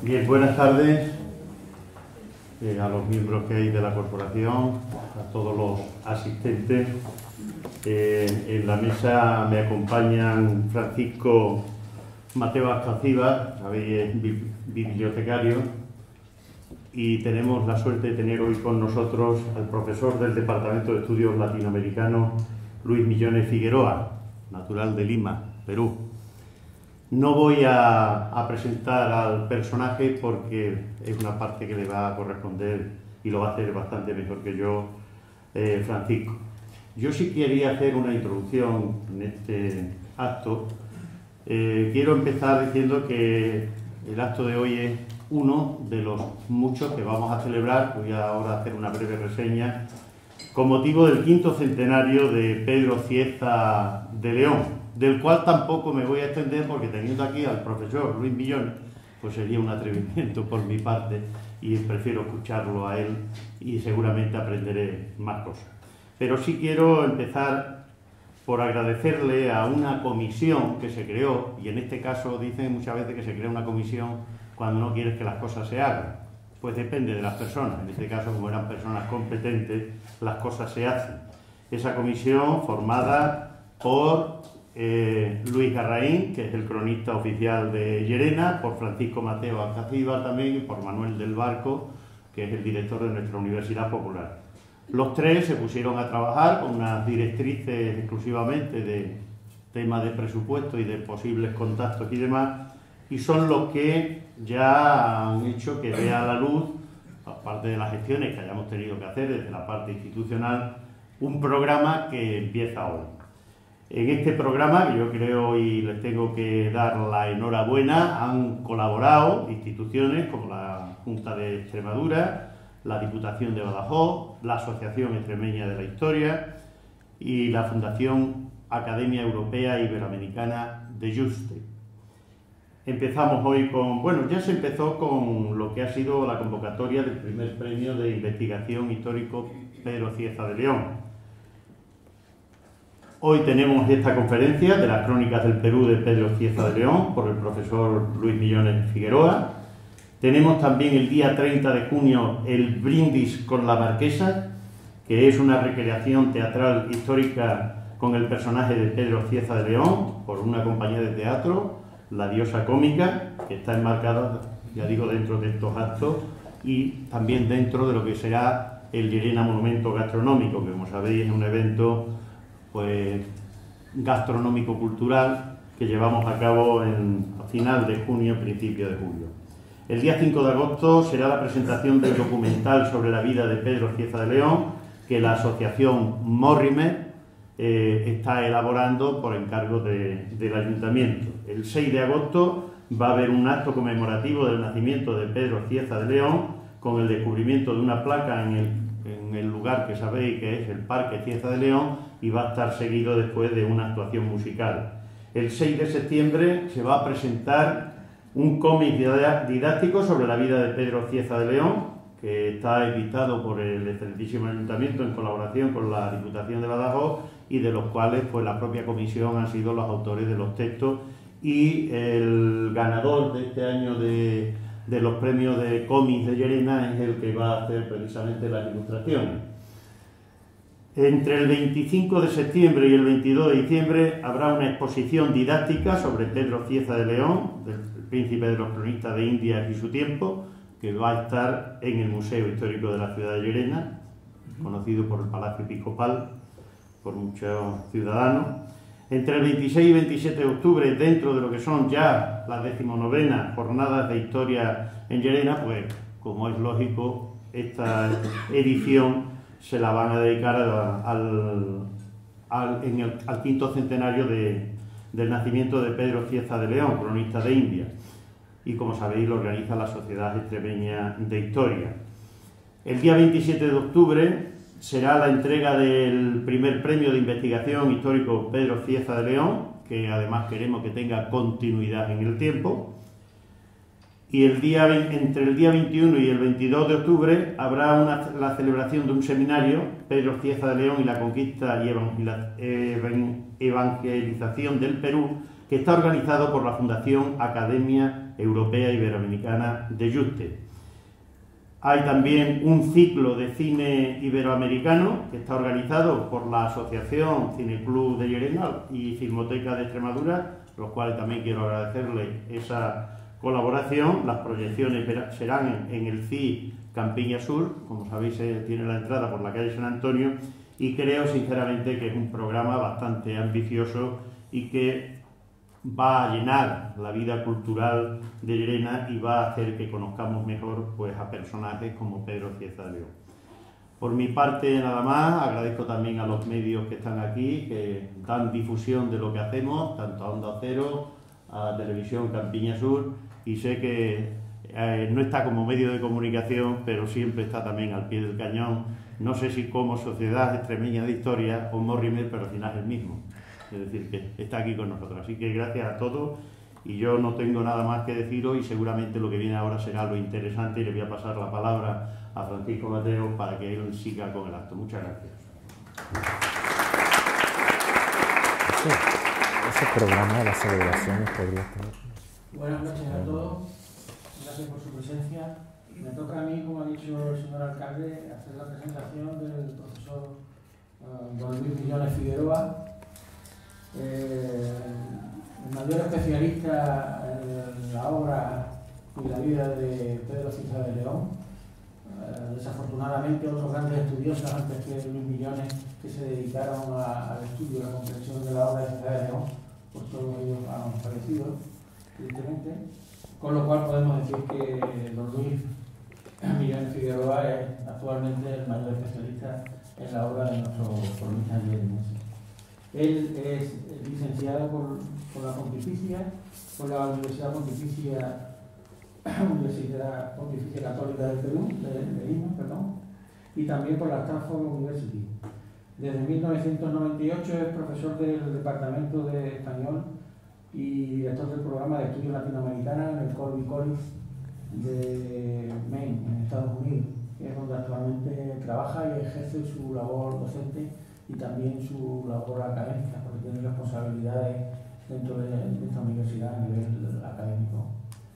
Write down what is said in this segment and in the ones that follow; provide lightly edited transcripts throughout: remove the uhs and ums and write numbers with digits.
Bien, buenas tardes a los miembros que hay de la corporación, a todos los asistentes. En la mesa me acompañan Francisco Mateo Ascaciba, sabéis, es bibliotecario, y tenemos la suerte de tener hoy con nosotros al profesor del Departamento de Estudios Latinoamericanos, Luis Millones Figueroa, natural de Lima, Perú. No voy a presentar al personaje porque es una parte que le va a corresponder y lo va a hacer bastante mejor que yo, Francisco. Yo sí quería hacer una introducción en este acto. Quiero empezar diciendo que el acto de hoy es uno de los muchos que vamos a celebrar. Voy ahora a hacer una breve reseña con motivo del 5º centenario de Pedro Cieza de León, del cual tampoco me voy a extender porque teniendo aquí al profesor Luis Millones, pues sería un atrevimiento por mi parte y prefiero escucharlo a él y seguramente aprenderé más cosas. Pero sí quiero empezar por agradecerle a una comisión que se creó, y en este caso dicen muchas veces que se crea una comisión cuando no quieres que las cosas se hagan. Pues depende de las personas. En este caso, como eran personas competentes, las cosas se hacen. Esa comisión formada por Luis Garraín, que es el cronista oficial de Llerena, por Francisco Mateo Ascaciba también y por Manuel del Barco, que es el director de nuestra Universidad Popular. Los tres se pusieron a trabajar con unas directrices exclusivamente de temas de presupuesto y de posibles contactos y demás, y son los que ya han hecho que vea la luz, aparte de las gestiones que hayamos tenido que hacer desde la parte institucional, un programa que empieza hoy. En este programa, que yo creo y les tengo que dar la enhorabuena, han colaborado instituciones como la Junta de Extremadura, la Diputación de Badajoz, la Asociación Extremeña de la Historia y la Fundación Academia Europea Iberoamericana de Yuste. Empezamos hoy con, bueno, ya se empezó con lo que ha sido la convocatoria del primer premio de investigación histórico Pedro Cieza de León. Hoy tenemos esta conferencia de las crónicas del Perú de Pedro Cieza de León por el profesor Luis Millones Figueroa. Tenemos también el día 30 de junio el Brindis con la Marquesa, que es una recreación teatral histórica con el personaje de Pedro Cieza de León por una compañía de teatro, La Diosa Cómica, que está enmarcada, ya digo, dentro de estos actos y también dentro de lo que será el Llerena Monumento Gastronómico, que como sabéis es un evento pues gastronómico-cultural que llevamos a cabo a final de junio, principio de julio. El día 5 de agosto será la presentación del documental sobre la vida de Pedro Cieza de León, que la asociación Morrimer está elaborando por encargo del Ayuntamiento. El 6 de agosto va a haber un acto conmemorativo del nacimiento de Pedro Cieza de León, con el descubrimiento de una placa en el lugar que sabéis que es el Parque Cieza de León, y va a estar seguido después de una actuación musical. El 6 de septiembre se va a presentar un cómic didáctico sobre la vida de Pedro Cieza de León, que está editado por el excelentísimo Ayuntamiento en colaboración con la Diputación de Badajoz y de los cuales pues la propia comisión han sido los autores de los textos, y el ganador de este año de los premios de cómics de Llerena es el que va a hacer precisamente las ilustraciones. Entre el 25 de septiembre y el 22 de diciembre habrá una exposición didáctica sobre Pedro Cieza de León, del príncipe de los cronistas de Indias y su tiempo, que va a estar en el Museo Histórico de la ciudad de Llerena, conocido por el Palacio Episcopal, por muchos ciudadanos. Entre el 26 y 27 de octubre, dentro de lo que son ya las 19ª jornadas de historia en Llerena, pues como es lógico, esta edición se la van a dedicar al 5º centenario del nacimiento de Pedro Cieza de León, cronista de Indias. Y como sabéis, lo organiza la Sociedad Extremeña de Historia. El día 27 de octubre será la entrega del primer premio de investigación histórico Pedro Cieza de León, que además queremos que tenga continuidad en el tiempo. Y entre el día 21 y el 22 de octubre habrá la celebración de un seminario, Pedro Cieza de León y la conquista y evangelización del Perú, que está organizado por la Fundación Academia Europea Iberoamericana de Yuste. Hay también un ciclo de cine iberoamericano que está organizado por la Asociación Cineclub de Llerena y Filmoteca de Extremadura, los cuales también quiero agradecerle esa colaboración. Las proyecciones serán en el CIE Campiña Sur, como sabéis tiene la entrada por la calle San Antonio, y creo sinceramente que es un programa bastante ambicioso y que va a llenar la vida cultural de Llerena y va a hacer que conozcamos mejor pues, a personajes como Pedro Cieza de León. Por mi parte nada más, agradezco también a los medios que están aquí, que dan difusión de lo que hacemos, tanto a Onda Cero, a Televisión Campiña Sur, y sé que no está como medio de comunicación, pero siempre está también al pie del cañón, no sé si como Sociedad Extremeña de Historia o Morrimer, pero al final es el mismo. Es decir, que está aquí con nosotros. Así que gracias a todos y yo no tengo nada más que deciros y seguramente lo que viene ahora será lo interesante y le voy a pasar la palabra a Francisco Mateo para que él siga con el acto. Muchas gracias. Ese programa de las celebraciones podría estar... Buenas noches a todos, gracias por su presencia. Me toca a mí, como ha dicho el señor alcalde, hacer la presentación del profesor don Luis Millones Figueroa, el mayor especialista en la obra y la vida de Pedro Cieza de León. Desafortunadamente otros grandes estudiosos antes que Luis Millones que se dedicaron al estudio y la comprensión de la obra de Cieza de León, pues todos ellos han fallecido, evidentemente, con lo cual podemos decir que don Luis Millones Figueroa es actualmente el mayor especialista en la obra de nuestro cronista llerenense. Él es licenciado por la Pontificia, por la Universidad Pontificia Católica del Perú, de Lima, perdón, y también por la Stanford University. Desde 1998 es profesor del Departamento de Español y director del programa de estudios latinoamericanos en el Colby College de Maine, en Estados Unidos, que es donde actualmente trabaja y ejerce su labor docente y también su labor académica, porque tiene responsabilidades dentro de esta universidad a nivel académico.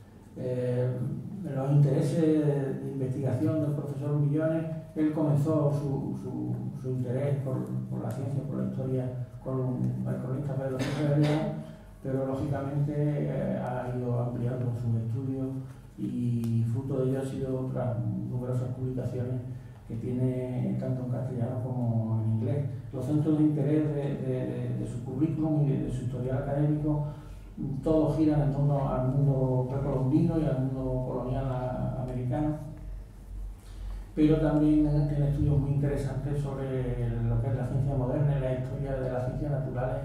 Los intereses de investigación del profesor Millones, él comenzó su interés por la ciencia, por la historia, con el cronista Pedro Cieza de León, pero lógicamente ha ido ampliando sus estudios y fruto de ello han sido otras numerosas publicaciones que tiene tanto en castellano como en inglés. Los centros de interés de su currículum y de su historial académico, todos giran en torno al mundo precolombino y al mundo colonial americano, pero también tiene estudios muy interesantes sobre lo que es la ciencia moderna y la historia de las ciencias naturales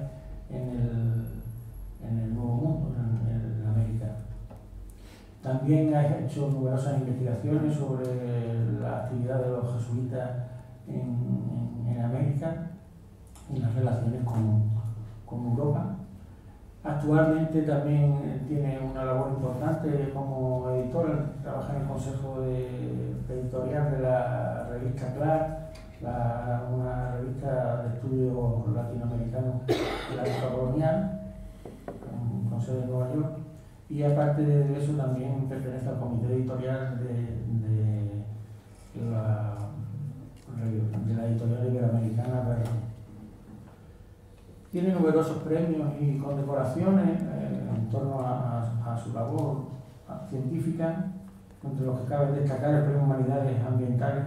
en el Nuevo Mundo, en América. También ha hecho numerosas investigaciones sobre la actividad de los jesuitas en América y las relaciones con Europa. Actualmente también tiene una labor importante como editor, trabaja en el consejo editorial de la revista CLAR, una revista de estudios latinoamericanos de la época colonial, con sede en Nueva York, y aparte de eso también pertenece al comité editorial de la editorial iberoamericana Berlín. Tiene numerosos premios y condecoraciones en torno a su labor científica, entre los que cabe destacar el Premio Humanidades Ambientales,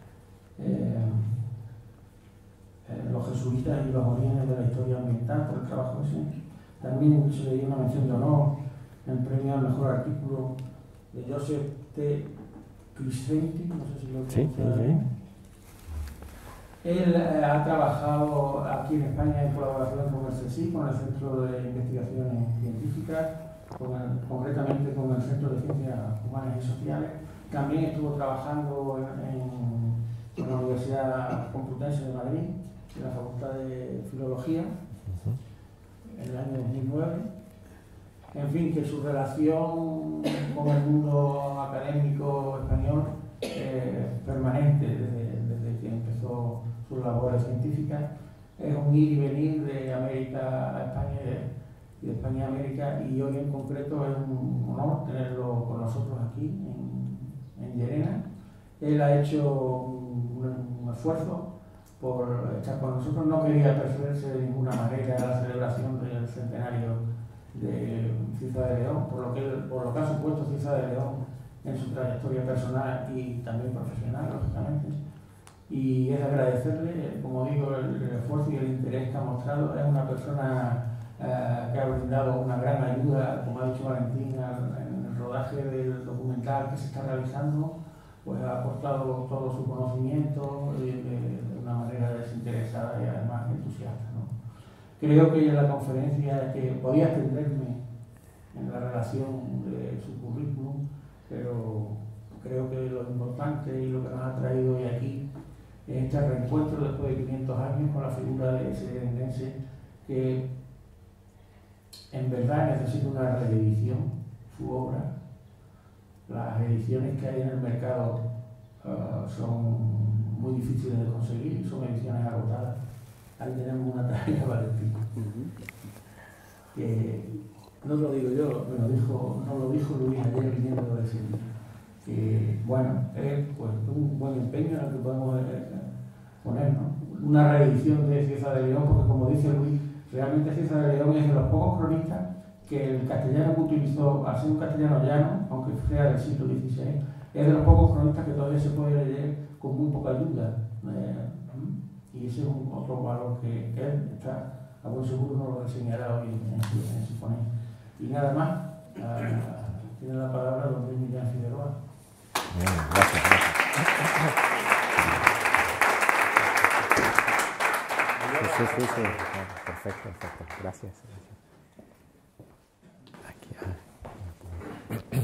los jesuitas y los orígenes de la historia ambiental por el trabajo que se. También se le dio una mención de honor en el premio al mejor artículo de Joseph T. Criscenti, no sé si lo pronuncia bien. Él ha trabajado aquí en España en colaboración con el CSIC, con el Centro de Investigaciones Científicas, concretamente con el Centro de Ciencias Humanas y Sociales. También estuvo trabajando en la Universidad Complutense de Madrid, en la Facultad de Filología, en el año 2009. En fin, que su relación con el mundo académico español es permanente desde que empezó sus labores científicas. Es un ir y venir de América a España y de España y América, y hoy en concreto es un honor tenerlo con nosotros aquí en Llerena. Él ha hecho un esfuerzo por estar con nosotros, no quería perderse de ninguna manera la celebración del centenario de Cieza de León, por lo que ha supuesto Cieza de León en su trayectoria personal y también profesional, lógicamente. Y es agradecerle, como digo, el esfuerzo y el interés que ha mostrado. Es una persona que ha brindado una gran ayuda, como ha dicho Valentín, en el rodaje del documental que se está realizando, pues ha aportado todo su conocimiento de una manera desinteresada y además entusiasta, ¿no? Creo que en la conferencia que podía extenderme en la relación de su currículum, pero creo que lo importante y lo que nos ha traído hoy aquí es este reencuentro después de 500 años con la figura de ese llerenense que en verdad necesita una reedición, su obra. Las ediciones que hay en el mercado son muy difíciles de conseguir, son ediciones agotadas. Ahí tenemos una tarea, Valentín. Que no lo digo yo, no lo dijo Luis ayer viniendo de Sevilla. Que bueno, es pues, un buen empeño en el que podemos poner, ¿no? Una reedición de Cieza de León, porque como dice Luis, realmente Cieza de León es de los pocos cronistas que el castellano que utilizó, al ser un castellano llano, aunque sea del siglo XVI, es de los pocos cronistas que todavía se puede leer con muy poca ayuda. Y ese es otro valor que él está, a buen seguro, nos lo enseñará hoy en su ponencia. Y nada más, tiene la palabra don Luis Millán Figueroa. Bien, gracias. Sí. Perfecto. Gracias. Aquí.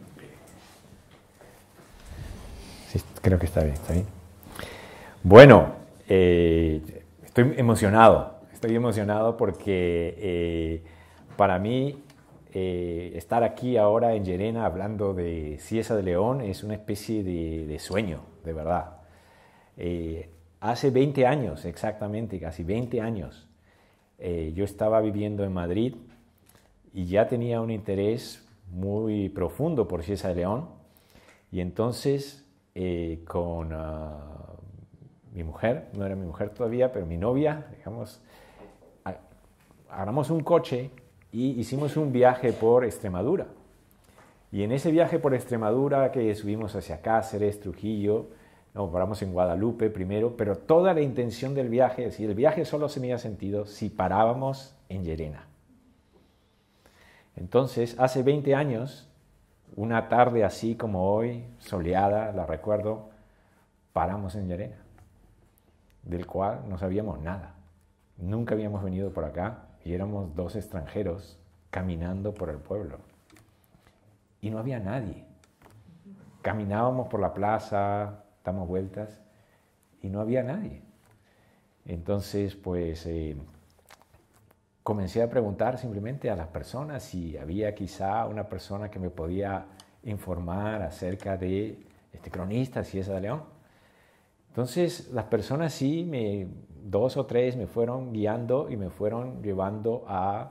Sí, creo que está bien. Bueno, estoy emocionado porque para mí estar aquí ahora en Llerena hablando de Cieza de León es una especie de sueño, de verdad. Hace 20 años, exactamente, casi 20 años, yo estaba viviendo en Madrid y ya tenía un interés muy profundo por Cieza de León, y entonces con mi mujer, no era mi mujer todavía, pero mi novia, digamos, agarramos un coche y hicimos un viaje por Extremadura. Y en ese viaje por Extremadura, que subimos hacia Cáceres, Trujillo, nos paramos en Guadalupe primero, pero toda la intención del viaje, es decir, el viaje solo se me había sentido si parábamos en Llerena. Entonces, hace 20 años, una tarde así como hoy, soleada, la recuerdo, paramos en Llerena, del cual no sabíamos nada. Nunca habíamos venido por acá y éramos 2 extranjeros caminando por el pueblo. Y no había nadie. Caminábamos por la plaza, damos vueltas y no había nadie. Entonces, pues, comencé a preguntar simplemente a las personas si había quizá una persona que me podía informar acerca de este cronista Cieza de León. Entonces, las personas sí, 2 o 3 me fueron guiando y me fueron llevando a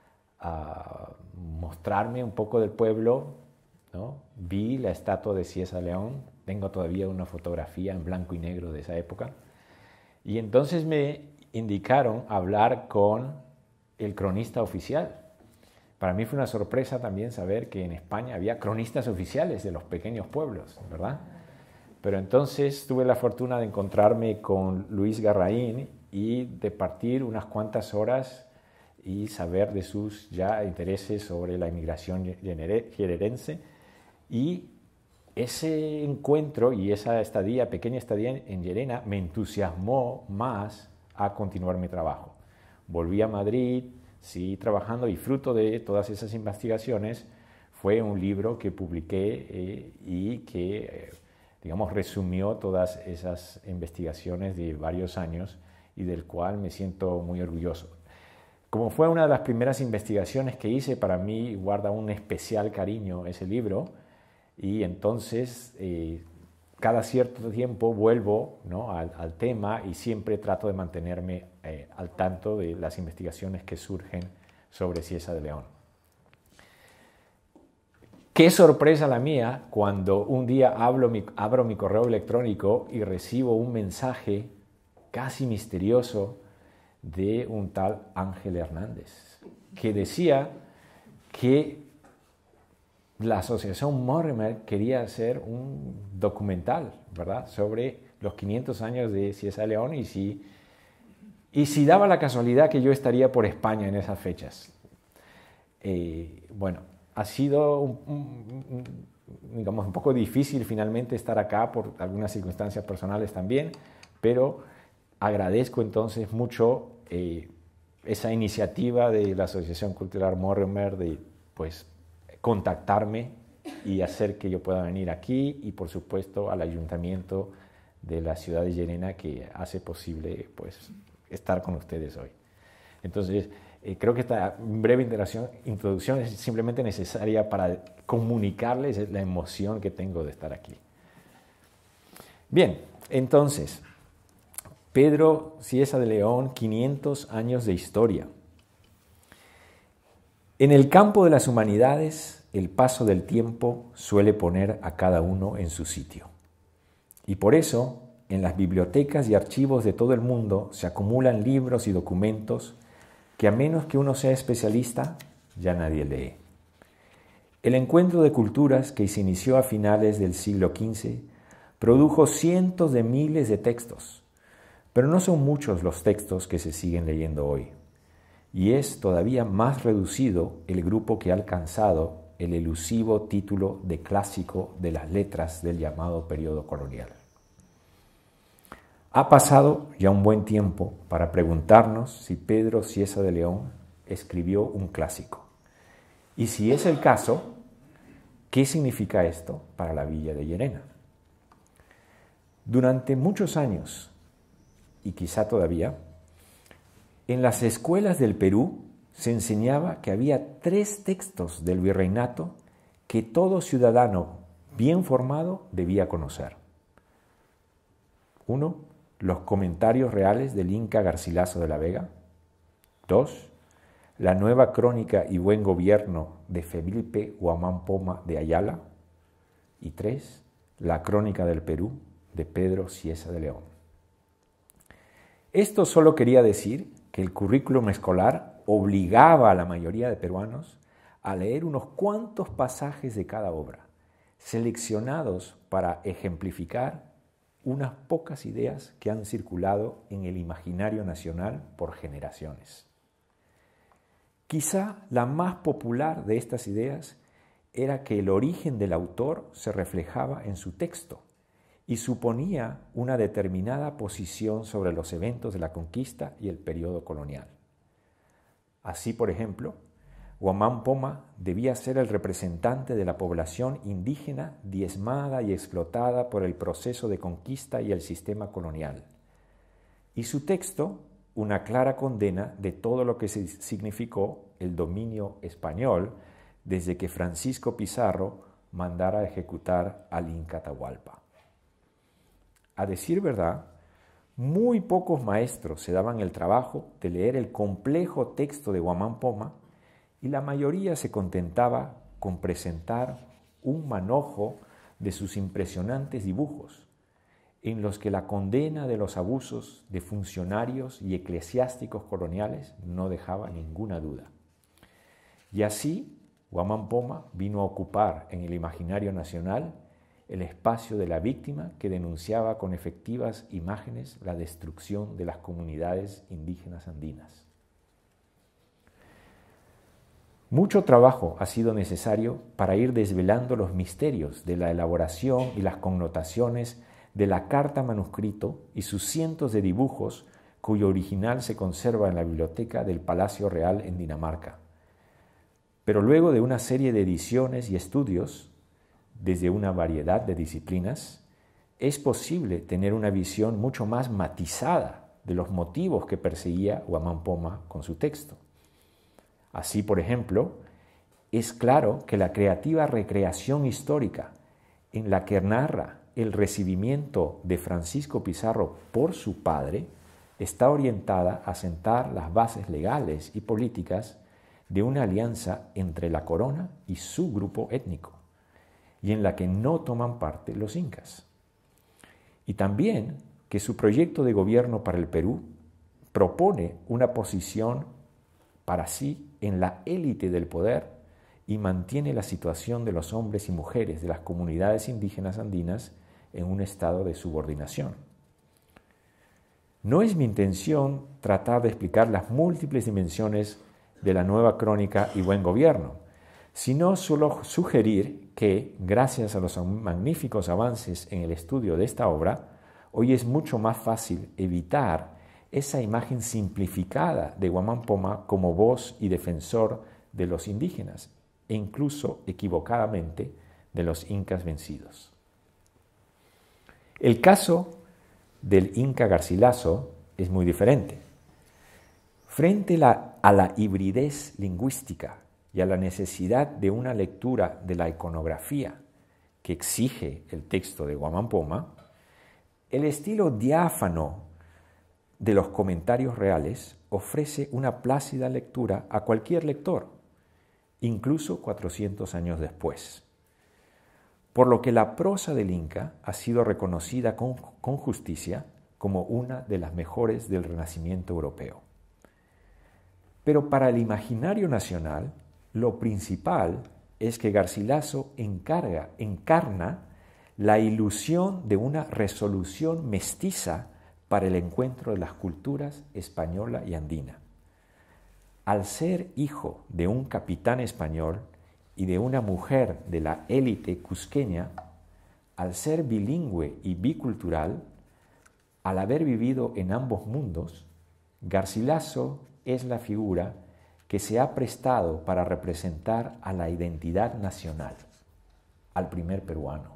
mostrarme un poco del pueblo, ¿no? Vi la estatua de Cieza de León, tengo todavía una fotografía en blanco y negro de esa época, y entonces me indicaron hablar con el cronista oficial. Para mí fue una sorpresa también saber que en España había cronistas oficiales de los pequeños pueblos, ¿verdad? Pero entonces tuve la fortuna de encontrarme con Luis Garraín y de partir unas cuantas horas y saber de sus ya intereses sobre la inmigración llererense. Y ese encuentro y esa pequeña estadía en Llerena me entusiasmó más a continuar mi trabajo. Volví a Madrid, seguí trabajando, y fruto de todas esas investigaciones fue un libro que publiqué y que digamos, resumió todas esas investigaciones de varios años y del cual me siento muy orgulloso. Como fue una de las primeras investigaciones que hice, para mí guarda un especial cariño ese libro, y entonces cada cierto tiempo vuelvo, ¿no?, al tema, y siempre trato de mantenerme al tanto de las investigaciones que surgen sobre Cieza de León. Qué sorpresa la mía cuando un día abro mi correo electrónico y recibo un mensaje casi misterioso de un tal Ángel Hernández, que decía que la Asociación Mortimer quería hacer un documental, ¿verdad?, sobre los 500 años de Cieza de León y si daba la casualidad que yo estaría por España en esas fechas. Bueno, ha sido digamos, un poco difícil finalmente estar acá por algunas circunstancias personales también, pero agradezco entonces mucho esa iniciativa de la Asociación Cultural Mortimer de pues, contactarme y hacer que yo pueda venir aquí, y por supuesto al Ayuntamiento de la ciudad de Llerena, que hace posible pues, estar con ustedes hoy. Entonces, creo que esta breve introducción es simplemente necesaria para comunicarles la emoción que tengo de estar aquí. Bien, entonces, Pedro Cieza de León, 500 años de historia. En el campo de las humanidades, el paso del tiempo suele poner a cada uno en su sitio. Y por eso, en las bibliotecas y archivos de todo el mundo se acumulan libros y documentos que a menos que uno sea especialista, ya nadie lee. El encuentro de culturas que se inició a finales del siglo XV produjo cientos de miles de textos, pero no son muchos los textos que se siguen leyendo hoy, y es todavía más reducido el grupo que ha alcanzado el elusivo título de clásico de las letras del llamado periodo colonial. Ha pasado ya un buen tiempo para preguntarnos si Pedro Cieza de León escribió un clásico. Y si es el caso, ¿qué significa esto para la villa de Llerena? Durante muchos años, y quizá todavía, en las escuelas del Perú se enseñaba que había 3 textos del virreinato que todo ciudadano bien formado debía conocer. 1. Los comentarios reales del Inca Garcilaso de la Vega. 2. La nueva crónica y buen gobierno de Felipe Guamán Poma de Ayala. Y 3. La crónica del Perú de Pedro Cieza de León. Esto solo quería decir que el currículum escolar obligaba a la mayoría de peruanos a leer unos cuantos pasajes de cada obra, seleccionados para ejemplificar unas pocas ideas que han circulado en el imaginario nacional por generaciones. Quizá la más popular de estas ideas era que el origen del autor se reflejaba en su texto y suponía una determinada posición sobre los eventos de la conquista y el periodo colonial. Así, por ejemplo, Guamán Poma debía ser el representante de la población indígena diezmada y explotada por el proceso de conquista y el sistema colonial. Y su texto, una clara condena de todo lo que significó el dominio español desde que Francisco Pizarro mandara ejecutar al Inca Atahualpa. A decir verdad, muy pocos maestros se daban el trabajo de leer el complejo texto de Guamán Poma, y la mayoría se contentaba con presentar un manojo de sus impresionantes dibujos, en los que la condena de los abusos de funcionarios y eclesiásticos coloniales no dejaba ninguna duda. Y así, Guamán Poma vino a ocupar en el imaginario nacional el espacio de la víctima que denunciaba con efectivas imágenes la destrucción de las comunidades indígenas andinas. Mucho trabajo ha sido necesario para ir desvelando los misterios de la elaboración y las connotaciones de la carta manuscrito y sus cientos de dibujos cuyo original se conserva en la biblioteca del Palacio Real en Dinamarca. Pero luego de una serie de ediciones y estudios, desde una variedad de disciplinas, es posible tener una visión mucho más matizada de los motivos que perseguía Guamán Poma con su texto. Así, por ejemplo, es claro que la creativa recreación histórica en la que narra el recibimiento de Francisco Pizarro por su padre está orientada a sentar las bases legales y políticas de una alianza entre la corona y su grupo étnico, y en la que no toman parte los incas. Y también que su proyecto de gobierno para el Perú propone una posición para sí en la élite del poder y mantiene la situación de los hombres y mujeres de las comunidades indígenas andinas en un estado de subordinación. No es mi intención tratar de explicar las múltiples dimensiones de la nueva crónica y buen gobierno, sino solo sugerir que, gracias a los magníficos avances en el estudio de esta obra, hoy es mucho más fácil evitar esa imagen simplificada de Guamán Poma como voz y defensor de los indígenas, e incluso equivocadamente de los incas vencidos. El caso del Inca Garcilaso es muy diferente. Frente a la hibridez lingüística y a la necesidad de una lectura de la iconografía que exige el texto de Guamán Poma, el estilo diáfano de los comentarios reales ofrece una plácida lectura a cualquier lector, incluso 400 años después. Por lo que la prosa del Inca ha sido reconocida con justicia como una de las mejores del Renacimiento europeo. Pero para el imaginario nacional, lo principal es que Garcilaso encarna la ilusión de una resolución mestiza para el encuentro de las culturas española y andina. Al ser hijo de un capitán español y de una mujer de la élite cusqueña, al ser bilingüe y bicultural, al haber vivido en ambos mundos, Garcilaso es la figura que se ha prestado para representar a la identidad nacional, al primer peruano.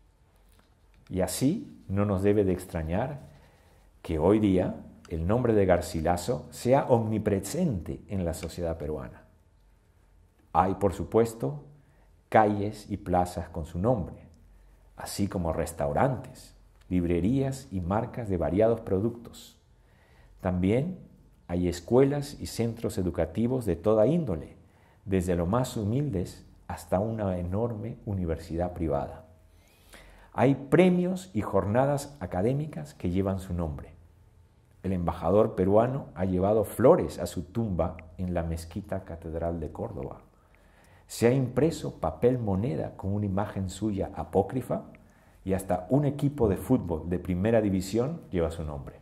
Y así no nos debe de extrañar que hoy día el nombre de Garcilaso sea omnipresente en la sociedad peruana. Hay, por supuesto, calles y plazas con su nombre, así como restaurantes, librerías y marcas de variados productos. También hay escuelas y centros educativos de toda índole, desde los más humildes hasta una enorme universidad privada. Hay premios y jornadas académicas que llevan su nombre. El embajador peruano ha llevado flores a su tumba en la Mezquita Catedral de Córdoba. Se ha impreso papel moneda con una imagen suya apócrifa y hasta un equipo de fútbol de primera división lleva su nombre.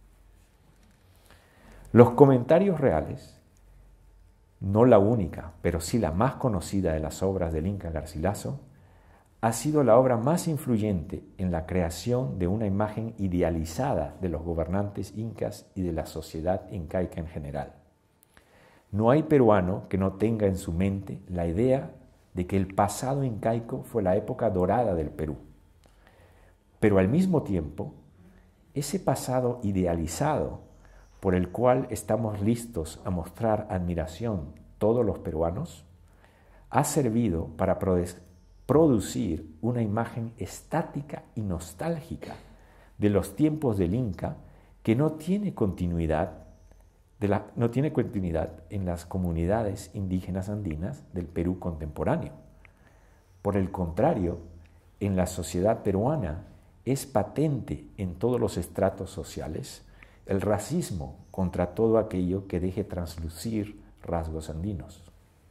Los comentarios reales, no la única, pero sí la más conocida de las obras del Inca Garcilaso, ha sido la obra más influyente en la creación de una imagen idealizada de los gobernantes incas y de la sociedad incaica en general. No hay peruano que no tenga en su mente la idea de que el pasado incaico fue la época dorada del Perú. Pero al mismo tiempo, ese pasado idealizado por el cual estamos listos a mostrar admiración todos los peruanos, ha servido para producir una imagen estática y nostálgica de los tiempos del Inca que no tiene continuidad en las comunidades indígenas andinas del Perú contemporáneo. Por el contrario, en la sociedad peruana es patente en todos los estratos sociales el racismo contra todo aquello que deje traslucir rasgos andinos.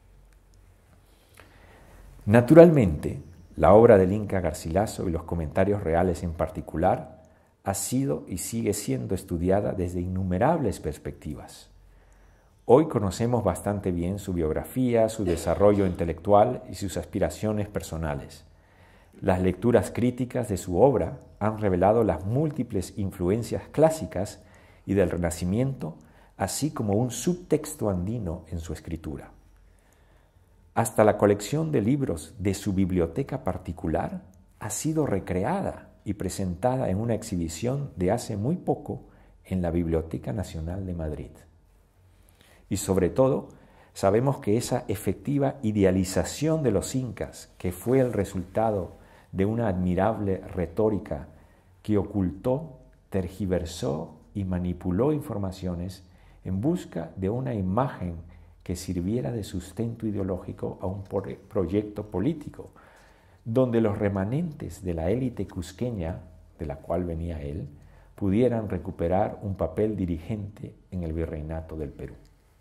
Naturalmente, la obra del Inca Garcilaso y los comentarios reales en particular ha sido y sigue siendo estudiada desde innumerables perspectivas. Hoy conocemos bastante bien su biografía, su desarrollo intelectual y sus aspiraciones personales. Las lecturas críticas de su obra han revelado las múltiples influencias clásicas y del Renacimiento, así como un subtexto andino en su escritura. Hasta la colección de libros de su biblioteca particular ha sido recreada y presentada en una exhibición de hace muy poco en la Biblioteca Nacional de Madrid. Y sobre todo, sabemos que esa efectiva idealización de los incas, que fue el resultado de una admirable retórica que ocultó, tergiversó y manipuló informaciones en busca de una imagen que sirviera de sustento ideológico a un proyecto político, donde los remanentes de la élite cusqueña, de la cual venía él, pudieran recuperar un papel dirigente en el virreinato del Perú.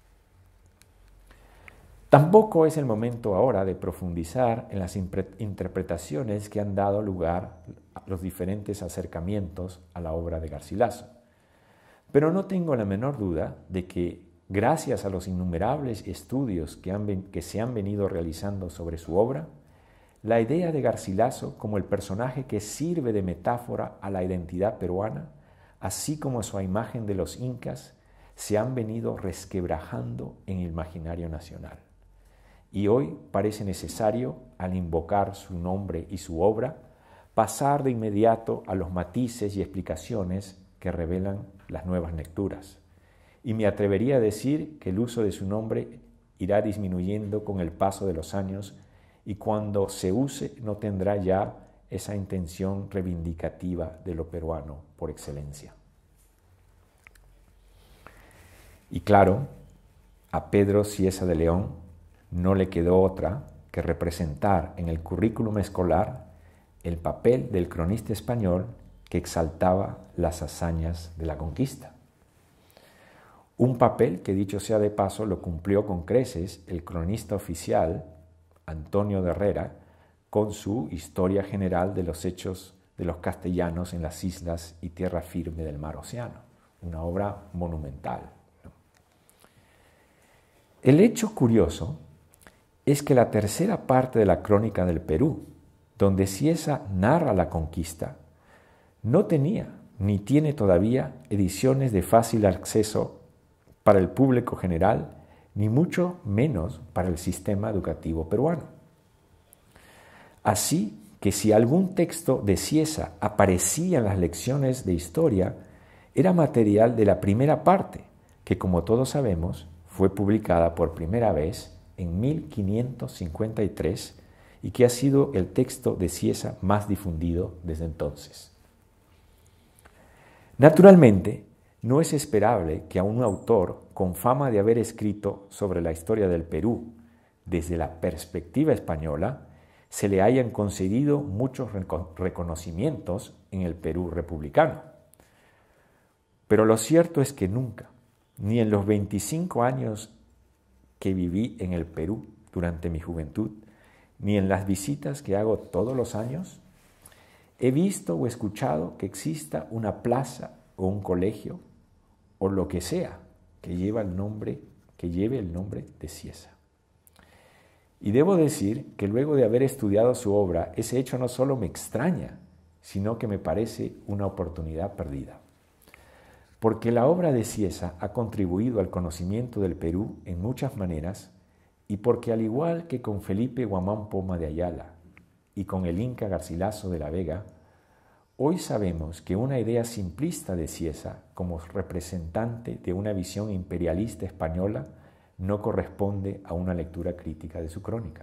Tampoco es el momento ahora de profundizar en las interpretaciones que han dado lugar a los diferentes acercamientos a la obra de Garcilaso. Pero no tengo la menor duda de que, gracias a los innumerables estudios que se han venido realizando sobre su obra, la idea de Garcilaso como el personaje que sirve de metáfora a la identidad peruana, así como su imagen de los incas, se han venido resquebrajando en el imaginario nacional. Y hoy parece necesario, al invocar su nombre y su obra, pasar de inmediato a los matices y explicaciones que revelan las nuevas lecturas. Y me atrevería a decir que el uso de su nombre irá disminuyendo con el paso de los años y cuando se use no tendrá ya esa intención reivindicativa de lo peruano por excelencia. Y claro, a Pedro Cieza de León no le quedó otra que representar en el currículum escolar el papel del cronista español que exaltaba las hazañas de la conquista. Un papel que, dicho sea de paso, lo cumplió con creces el cronista oficial Antonio de Herrera con su Historia General de los Hechos de los Castellanos en las Islas y Tierra Firme del Mar Océano, una obra monumental. El hecho curioso es que la tercera parte de la Crónica del Perú, donde Cieza narra la conquista, no tenía ni tiene todavía ediciones de fácil acceso para el público general, ni mucho menos para el sistema educativo peruano. Así que si algún texto de Cieza aparecía en las lecciones de historia, era material de la primera parte, que como todos sabemos, fue publicada por primera vez en 1553 y que ha sido el texto de Cieza más difundido desde entonces. Naturalmente, no es esperable que a un autor con fama de haber escrito sobre la historia del Perú desde la perspectiva española se le hayan concedido muchos reconocimientos en el Perú republicano. Pero lo cierto es que nunca, ni en los 25 años que viví en el Perú durante mi juventud, ni en las visitas que hago todos los años, he visto o escuchado que exista una plaza o un colegio o lo que sea que lleve el nombre de Cieza. Y debo decir que luego de haber estudiado su obra, ese hecho no solo me extraña, sino que me parece una oportunidad perdida. Porque la obra de Cieza ha contribuido al conocimiento del Perú en muchas maneras y porque al igual que con Felipe Guamán Poma de Ayala y con el Inca Garcilaso de la Vega, hoy sabemos que una idea simplista de Cieza como representante de una visión imperialista española no corresponde a una lectura crítica de su crónica.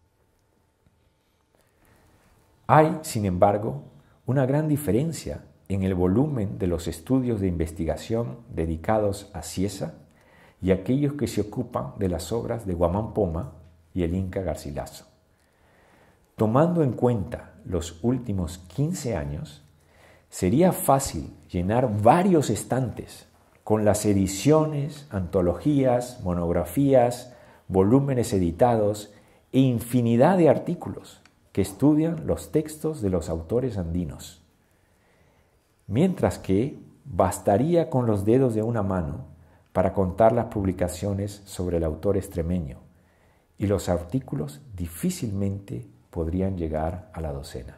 Hay, sin embargo, una gran diferencia en el volumen de los estudios de investigación dedicados a Cieza y aquellos que se ocupan de las obras de Guamán Poma y el Inca Garcilaso. Tomando en cuenta los últimos 15 años, sería fácil llenar varios estantes con las ediciones, antologías, monografías, volúmenes editados e infinidad de artículos que estudian los textos de los autores andinos. Mientras que bastaría con los dedos de una mano para contar las publicaciones sobre el autor extremeño, y los artículos difícilmente podrían llegar a la docena.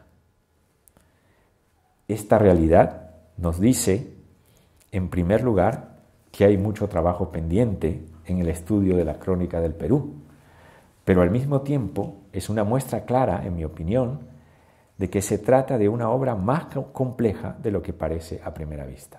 Esta realidad nos dice, en primer lugar, que hay mucho trabajo pendiente en el estudio de la Crónica del Perú, pero al mismo tiempo es una muestra clara, en mi opinión, de que se trata de una obra más compleja de lo que parece a primera vista.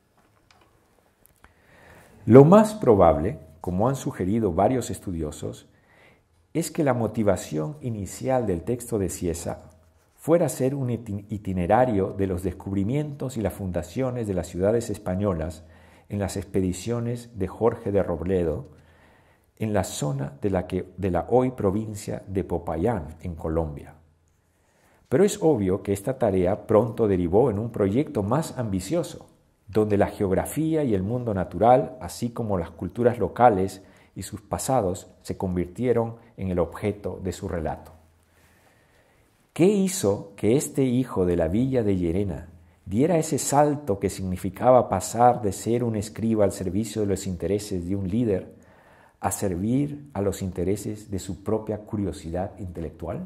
Lo más probable, como han sugerido varios estudiosos, es que la motivación inicial del texto de Cieza fuera ser un itinerario de los descubrimientos y las fundaciones de las ciudades españolas en las expediciones de Jorge de Robledo, en la zona de la hoy provincia de Popayán, en Colombia. Pero es obvio que esta tarea pronto derivó en un proyecto más ambicioso, donde la geografía y el mundo natural, así como las culturas locales y sus pasados, se convirtieron en el objeto de su relato. ¿Qué hizo que este hijo de la villa de Llerena diera ese salto que significaba pasar de ser un escriba al servicio de los intereses de un líder a servir a los intereses de su propia curiosidad intelectual?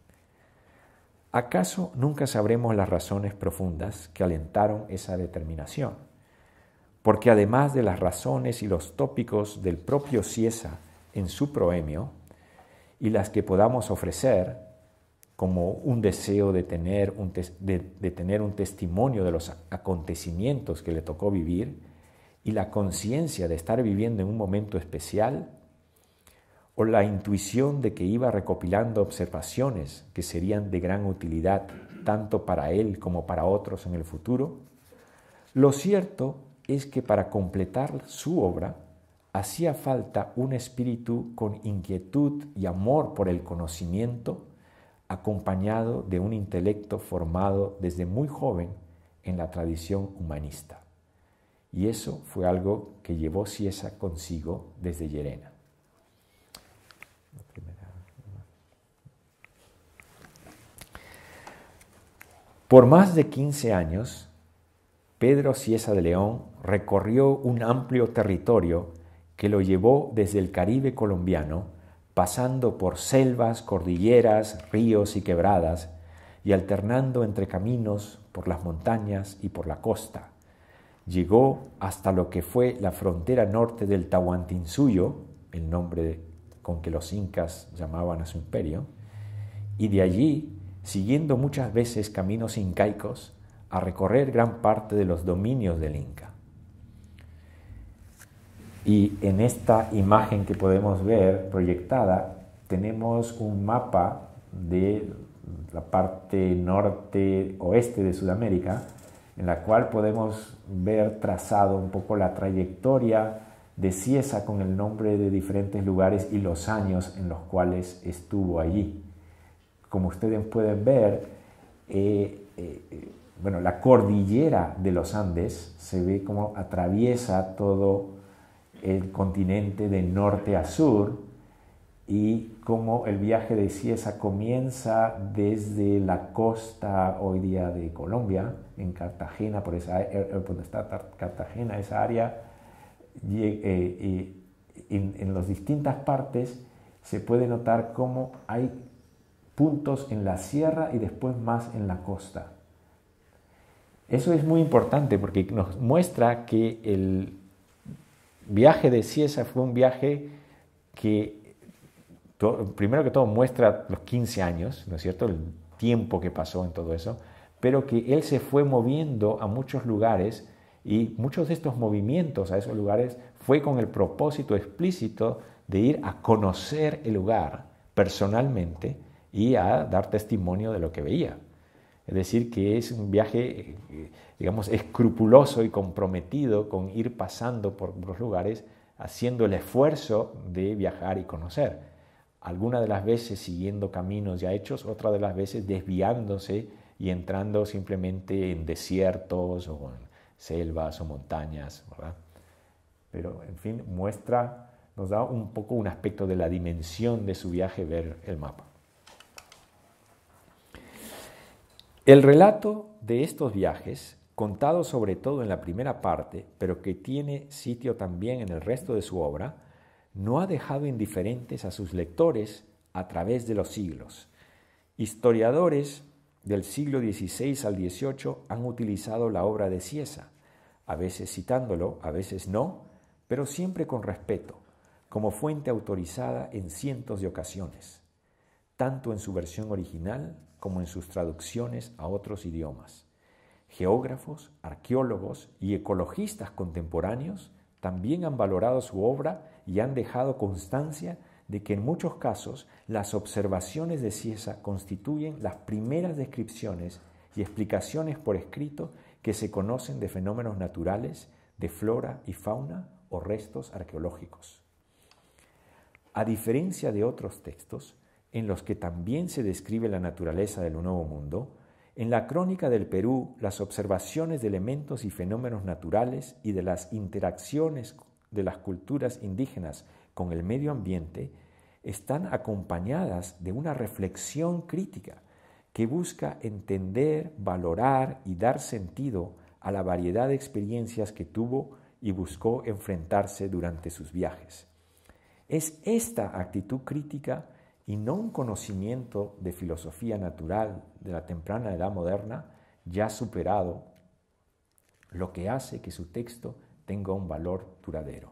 ¿Acaso nunca sabremos las razones profundas que alentaron esa determinación? Porque además de las razones y los tópicos del propio Ciesa en su proemio, y las que podamos ofrecer, como un deseo de tener un testimonio de los acontecimientos que le tocó vivir, y la conciencia de estar viviendo en un momento especial, o la intuición de que iba recopilando observaciones que serían de gran utilidad tanto para él como para otros en el futuro, lo cierto es que para completar su obra hacía falta un espíritu con inquietud y amor por el conocimiento, acompañado de un intelecto formado desde muy joven en la tradición humanista. Y eso fue algo que llevó Ciesa consigo desde Llerena. Por más de 15 años, Pedro Ciesa de León recorrió un amplio territorio que lo llevó desde el Caribe colombiano, pasando por selvas, cordilleras, ríos y quebradas, y alternando entre caminos por las montañas y por la costa. Llegó hasta lo que fue la frontera norte del Tahuantinsuyo, el nombre con que los incas llamaban a su imperio, y de allí, siguiendo muchas veces caminos incaicos, a recorrer gran parte de los dominios del Inca. Y en esta imagen que podemos ver proyectada, tenemos un mapa de la parte norte-oeste de Sudamérica, en la cual podemos ver trazado un poco la trayectoria de Ciesa con el nombre de diferentes lugares y los años en los cuales estuvo allí. Como ustedes pueden ver, la cordillera de los Andes se ve como atraviesa todo el continente de norte a sur, y como el viaje de Ciesa comienza desde la costa hoy día de Colombia, en Cartagena, por donde está Cartagena, esa área, y en las distintas partes se puede notar cómo hay puntos en la sierra y después más en la costa. Eso es muy importante porque nos muestra que el viaje de Ciesa fue un viaje que, primero que todo, muestra los 15 años, ¿no es cierto?, el tiempo que pasó en todo eso, pero que él se fue moviendo a muchos lugares, y muchos de estos movimientos a esos lugares fue con el propósito explícito de ir a conocer el lugar personalmente y a dar testimonio de lo que veía. Es decir, que es un viaje, digamos, escrupuloso y comprometido con ir pasando por los lugares, haciendo el esfuerzo de viajar y conocer. Algunas de las veces siguiendo caminos ya hechos, otras de las veces desviándose y entrando simplemente en desiertos o en selvas o montañas, ¿verdad? Pero, en fin, nos da un poco un aspecto de la dimensión de su viaje ver el mapa. El relato de estos viajes, contado sobre todo en la primera parte, pero que tiene sitio también en el resto de su obra, no ha dejado indiferentes a sus lectores a través de los siglos. Historiadores del siglo XVI al XVIII han utilizado la obra de Ciesa, a veces citándolo, a veces no, pero siempre con respeto, como fuente autorizada en cientos de ocasiones, tanto en su versión original como en sus traducciones a otros idiomas. Geógrafos, arqueólogos y ecologistas contemporáneos también han valorado su obra y han dejado constancia de que en muchos casos las observaciones de Ciesa constituyen las primeras descripciones y explicaciones por escrito que se conocen de fenómenos naturales, de flora y fauna o restos arqueológicos. A diferencia de otros textos, en los que también se describe la naturaleza del Nuevo Mundo, en la Crónica del Perú, las observaciones de elementos y fenómenos naturales y de las interacciones de las culturas indígenas con el medio ambiente están acompañadas de una reflexión crítica que busca entender, valorar y dar sentido a la variedad de experiencias que tuvo y buscó enfrentarse durante sus viajes. Es esta actitud crítica y no un conocimiento de filosofía natural de la temprana edad moderna ya superado lo que hace que su texto tenga un valor duradero.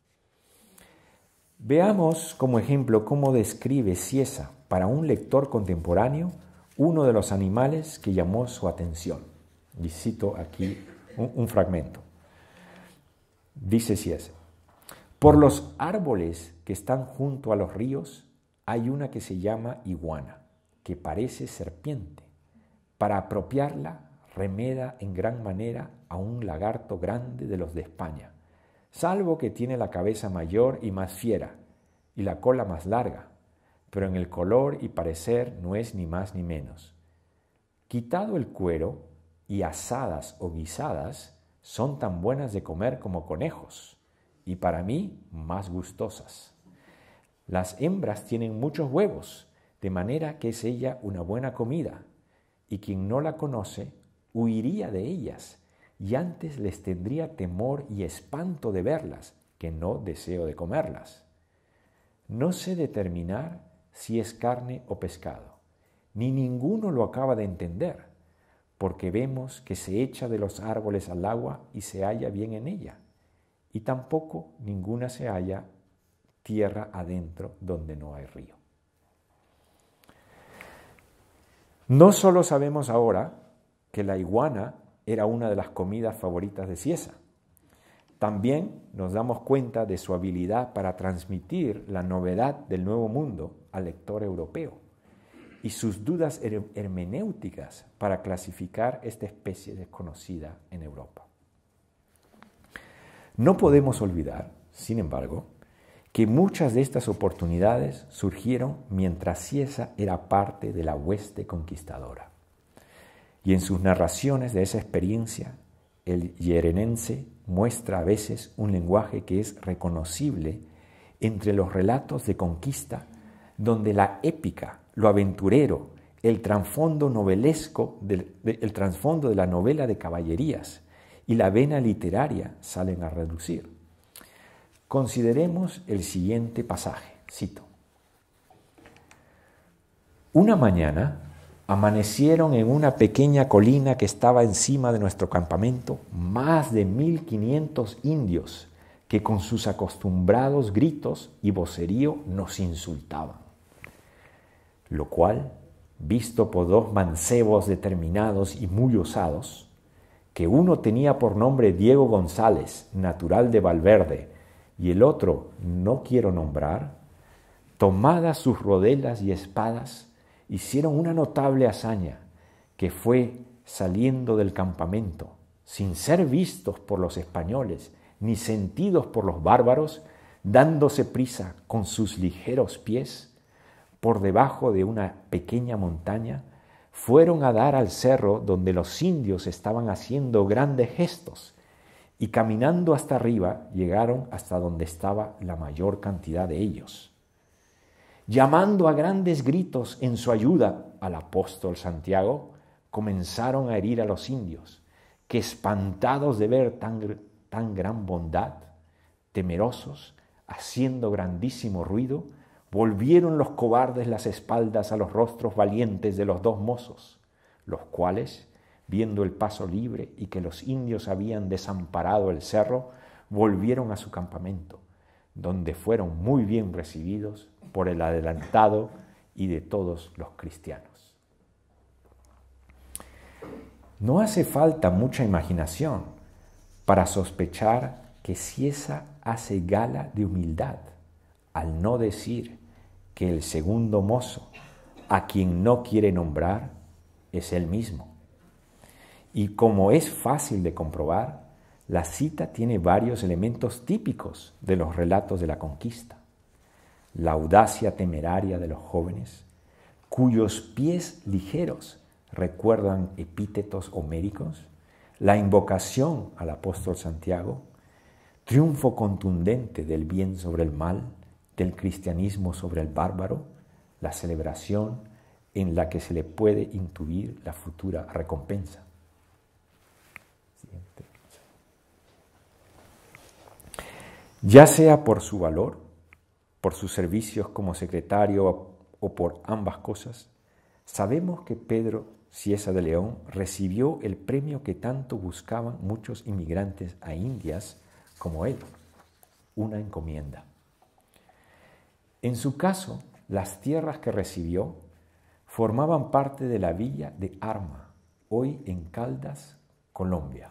Veamos como ejemplo cómo describe Cieza para un lector contemporáneo uno de los animales que llamó su atención. Y cito aquí un fragmento. Dice Cieza: por los árboles que están junto a los ríos hay una que se llama iguana, que parece serpiente. Para apropiarla, remeda en gran manera a un lagarto grande de los de España, salvo que tiene la cabeza mayor y más fiera, y la cola más larga, pero en el color y parecer no es ni más ni menos. Quitado el cuero, y asadas o guisadas, son tan buenas de comer como conejos, y para mí más gustosas. Las hembras tienen muchos huevos, de manera que es ella una buena comida, y quien no la conoce huiría de ellas, y antes les tendría temor y espanto de verlas, que no deseo de comerlas. No sé determinar si es carne o pescado, ni ninguno lo acaba de entender, porque vemos que se echa de los árboles al agua y se halla bien en ella, y tampoco ninguna se halla tierra adentro donde no hay río. No solo sabemos ahora que la iguana era una de las comidas favoritas de Cieza, también nos damos cuenta de su habilidad para transmitir la novedad del Nuevo Mundo al lector europeo y sus dudas hermenéuticas para clasificar esta especie desconocida en Europa. No podemos olvidar, sin embargo, que muchas de estas oportunidades surgieron mientras Cieza era parte de la hueste conquistadora. Y en sus narraciones de esa experiencia, el yerenense muestra a veces un lenguaje que es reconocible entre los relatos de conquista, donde la épica, lo aventurero, el trasfondo novelesco, el trasfondo de la novela de caballerías y la vena literaria salen a relucir. Consideremos el siguiente pasaje, cito. Una mañana amanecieron en una pequeña colina que estaba encima de nuestro campamento más de 1500 indios que con sus acostumbrados gritos y vocerío nos insultaban, lo cual, visto por dos mancebos determinados y muy osados, que uno tenía por nombre Diego González, natural de Valverde, y el otro no quiero nombrar, tomadas sus rodelas y espadas, hicieron una notable hazaña, que fue saliendo del campamento, sin ser vistos por los españoles, ni sentidos por los bárbaros, dándose prisa con sus ligeros pies, por debajo de una pequeña montaña, fueron a dar al cerro donde los indios estaban haciendo grandes gestos, y caminando hasta arriba llegaron hasta donde estaba la mayor cantidad de ellos. Llamando a grandes gritos en su ayuda al apóstol Santiago, comenzaron a herir a los indios, que espantados de ver tan gran bondad, temerosos, haciendo grandísimo ruido, volvieron los cobardes las espaldas a los rostros valientes de los dos mozos, los cuales, viendo el paso libre y que los indios habían desamparado el cerro, volvieron a su campamento, donde fueron muy bien recibidos por el adelantado y de todos los cristianos. No hace falta mucha imaginación para sospechar que Cieza hace gala de humildad al no decir que el segundo mozo, a quien no quiere nombrar, es él mismo. Y como es fácil de comprobar, la cita tiene varios elementos típicos de los relatos de la conquista. la audacia temeraria de los jóvenes, cuyos pies ligeros recuerdan epítetos homéricos, la invocación al apóstol Santiago, triunfo contundente del bien sobre el mal, del cristianismo sobre el bárbaro, la celebración en la que se le puede intuir la futura recompensa. Siguiente. Ya sea por su valor, por sus servicios como secretario o por ambas cosas, sabemos que Pedro Cieza de León recibió el premio que tanto buscaban muchos inmigrantes a Indias como él, una encomienda. En su caso, las tierras que recibió formaban parte de la villa de Arma, hoy en Caldas, Colombia.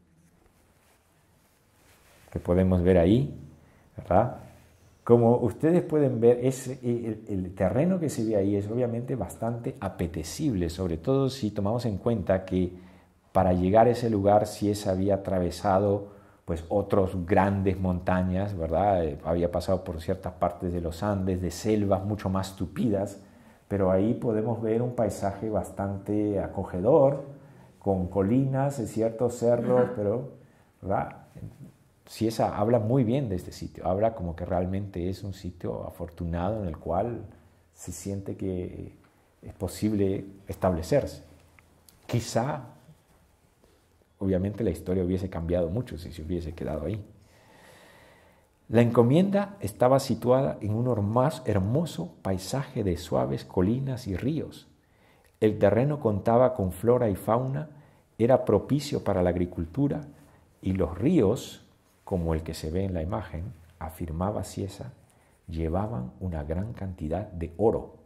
Que podemos ver ahí, ¿verdad? Como ustedes pueden ver, el terreno que se ve ahí es obviamente bastante apetecible, sobre todo si tomamos en cuenta que para llegar a ese lugar Cieza había atravesado pues otras grandes montañas, ¿verdad? Había pasado por ciertas partes de los Andes, de selvas mucho más tupidas, pero ahí podemos ver un paisaje bastante acogedor, con colinas, ciertos cerros, pero, ¿verdad? Cieza habla muy bien de este sitio, habla como que realmente es un sitio afortunado en el cual se siente que es posible establecerse. Quizá, obviamente la historia hubiese cambiado mucho si se hubiese quedado ahí. La encomienda estaba situada en un más hermoso paisaje de suaves colinas y ríos. El terreno contaba con flora y fauna, era propicio para la agricultura y los ríos, como el que se ve en la imagen, afirmaba Cieza, llevaban una gran cantidad de oro.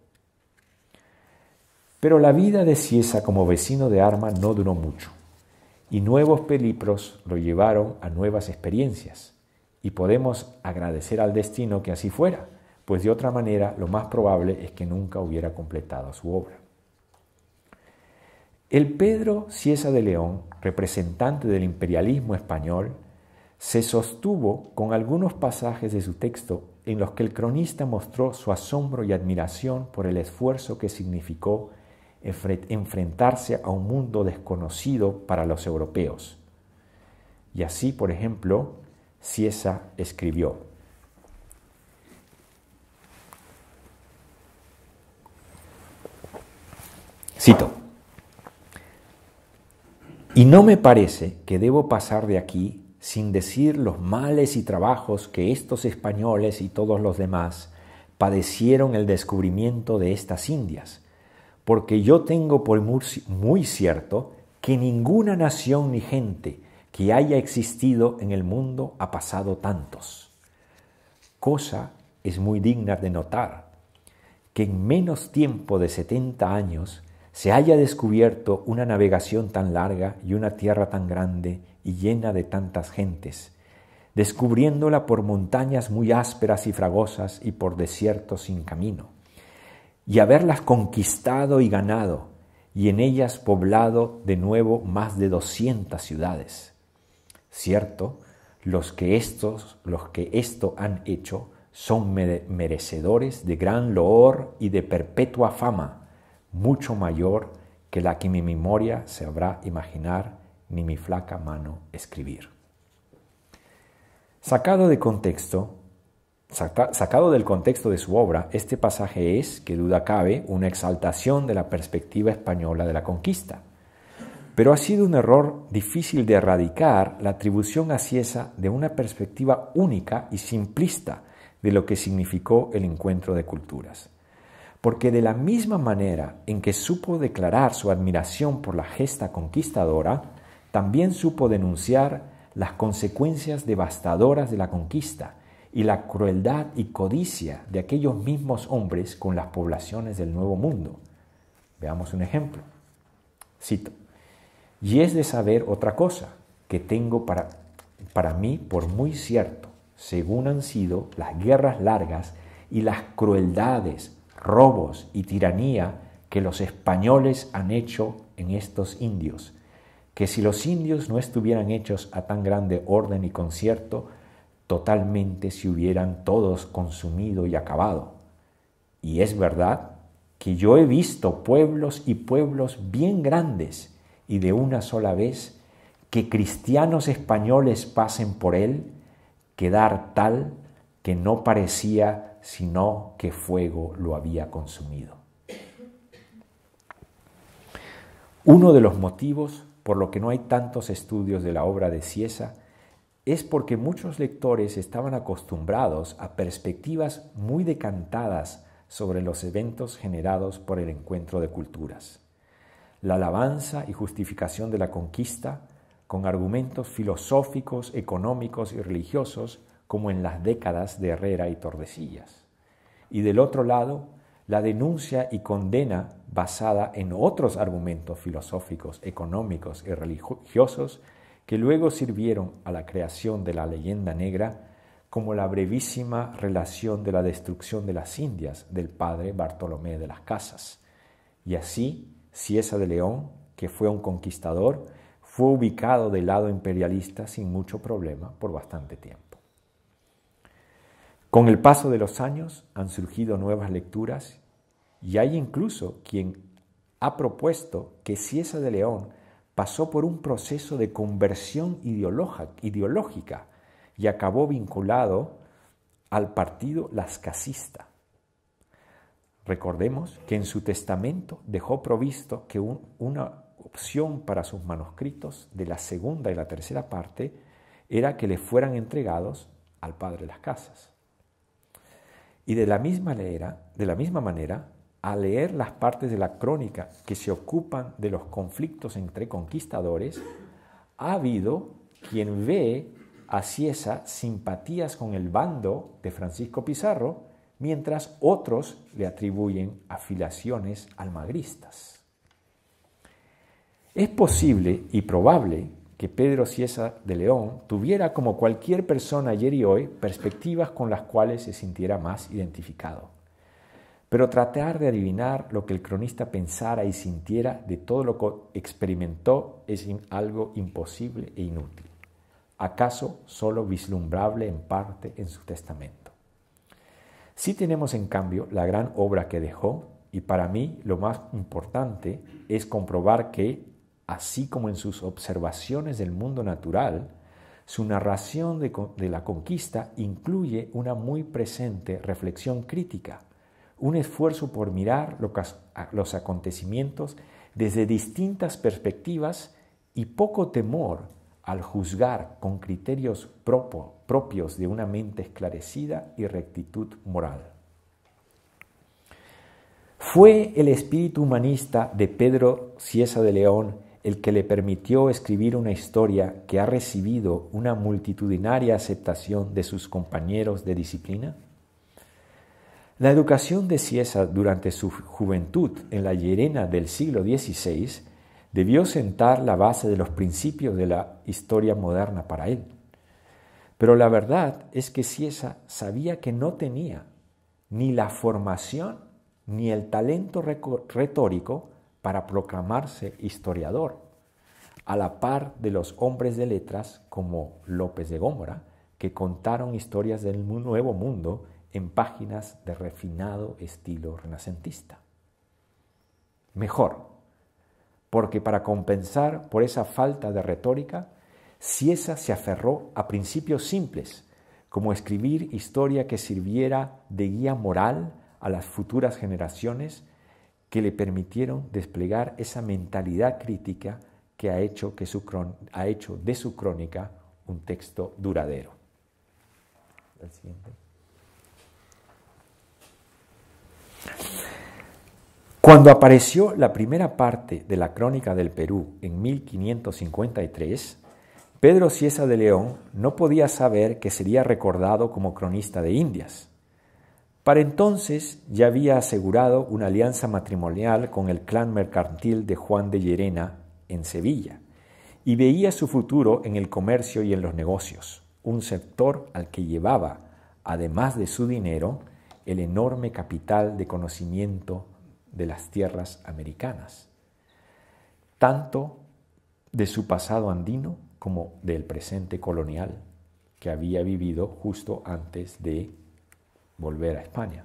Pero la vida de Cieza como vecino de Arma no duró mucho, y nuevos peligros lo llevaron a nuevas experiencias, y podemos agradecer al destino que así fuera, pues de otra manera lo más probable es que nunca hubiera completado su obra. El Pedro Cieza de León, representante del imperialismo español, se sostuvo con algunos pasajes de su texto en los que el cronista mostró su asombro y admiración por el esfuerzo que significó enfrentarse a un mundo desconocido para los europeos. Y así, por ejemplo, Cieza escribió: cito: «Y no me parece que debo pasar de aquí sin decir los males y trabajos que estos españoles y todos los demás padecieron el descubrimiento de estas Indias, porque yo tengo por muy cierto que ninguna nación ni gente que haya existido en el mundo ha pasado tantos. Cosa es muy digna de notar, que en menos tiempo de 70 años se haya descubierto una navegación tan larga y una tierra tan grande y llena de tantas gentes, descubriéndola por montañas muy ásperas y fragosas y por desiertos sin camino, y haberlas conquistado y ganado, y en ellas poblado de nuevo más de 200 ciudades. Cierto, los que esto han hecho son merecedores de gran loor y de perpetua fama, mucho mayor que la que mi memoria sabrá imaginar ni mi flaca mano escribir». Sacado del contexto de su obra, este pasaje es, que duda cabe, una exaltación de la perspectiva española de la conquista. Pero ha sido un error difícil de erradicar la atribución a Cieza de una perspectiva única y simplista de lo que significó el encuentro de culturas. Porque de la misma manera en que supo declarar su admiración por la gesta conquistadora, también supo denunciar las consecuencias devastadoras de la conquista y la crueldad y codicia de aquellos mismos hombres con las poblaciones del Nuevo Mundo. Veamos un ejemplo. Cito: «Y es de saber otra cosa, que tengo para mí por muy cierto, según han sido las guerras largas y las crueldades, robos y tiranía que los españoles han hecho en estos indios, que si los indios no estuvieran hechos a tan grande orden y concierto, totalmente se hubieran todos consumido y acabado. Y es verdad que yo he visto pueblos y pueblos bien grandes y de una sola vez que cristianos españoles pasen por él, quedar tal que no parecía sino que fuego lo había consumido. Uno de los motivos por lo que no hay tantos estudios de la obra de Ciesa es porque muchos lectores estaban acostumbrados a perspectivas muy decantadas sobre los eventos generados por el encuentro de culturas. La alabanza y justificación de la conquista con argumentos filosóficos, económicos y religiosos como en las décadas de Herrera y Tordesillas. Y del otro lado, la denuncia y condena basada en otros argumentos filosóficos, económicos y religiosos que luego sirvieron a la creación de la leyenda negra, como la brevísima relación de la destrucción de las Indias del padre Bartolomé de las Casas. Y así, Ciesa de León, que fue un conquistador, fue ubicado del lado imperialista sin mucho problema por bastante tiempo. Con el paso de los años han surgido nuevas lecturas y hay incluso quien ha propuesto que Ciesa de León pasó por un proceso de conversión ideológica y acabó vinculado al partido lascasista. Recordemos que en su testamento dejó provisto que una opción para sus manuscritos de la segunda y la tercera parte era que le fueran entregados al padre Las Casas. Y de la misma manera, al leer las partes de la crónica que se ocupan de los conflictos entre conquistadores, ha habido quien ve a Ciesa simpatías con el bando de Francisco Pizarro, mientras otros le atribuyen afiliaciones almagristas. Es posible y probable que Pedro Ciesa de León tuviera, como cualquier persona ayer y hoy, perspectivas con las cuales se sintiera más identificado. Pero tratar de adivinar lo que el cronista pensara y sintiera de todo lo que experimentó es algo imposible e inútil. ¿Acaso solo vislumbrable en parte en su testamento? Sí tenemos, en cambio, la gran obra que dejó, y para mí lo más importante es comprobar que, así como en sus observaciones del mundo natural, su narración de la conquista incluye una muy presente reflexión crítica, un esfuerzo por mirar los acontecimientos desde distintas perspectivas y poco temor al juzgar con criterios propios de una mente esclarecida y rectitud moral. Fue el espíritu humanista de Pedro Ciesa de León el que le permitió escribir una historia que ha recibido una multitudinaria aceptación de sus compañeros de disciplina. La educación de Ciesa durante su juventud en la Llerena del siglo XVI debió sentar la base de los principios de la historia moderna para él. Pero la verdad es que Ciesa sabía que no tenía ni la formación ni el talento retórico para proclamarse historiador, a la par de los hombres de letras como López de Gómora, que contaron historias del Nuevo Mundo en páginas de refinado estilo renacentista. Mejor, porque para compensar por esa falta de retórica, Ciesa se aferró a principios simples, como escribir historia que sirviera de guía moral a las futuras generaciones, que le permitieron desplegar esa mentalidad crítica que ha hecho de su crónica un texto duradero. El siguiente. Cuando apareció la primera parte de la Crónica del Perú en 1553, Pedro Ciesa de León no podía saber que sería recordado como cronista de Indias. Para entonces ya había asegurado una alianza matrimonial con el clan mercantil de Juan de Llerena en Sevilla y veía su futuro en el comercio y en los negocios, un sector al que llevaba, además de su dinero, el enorme capital de conocimiento de las tierras americanas, tanto de su pasado andino como del presente colonial. que había vivido justo antes de volver a España.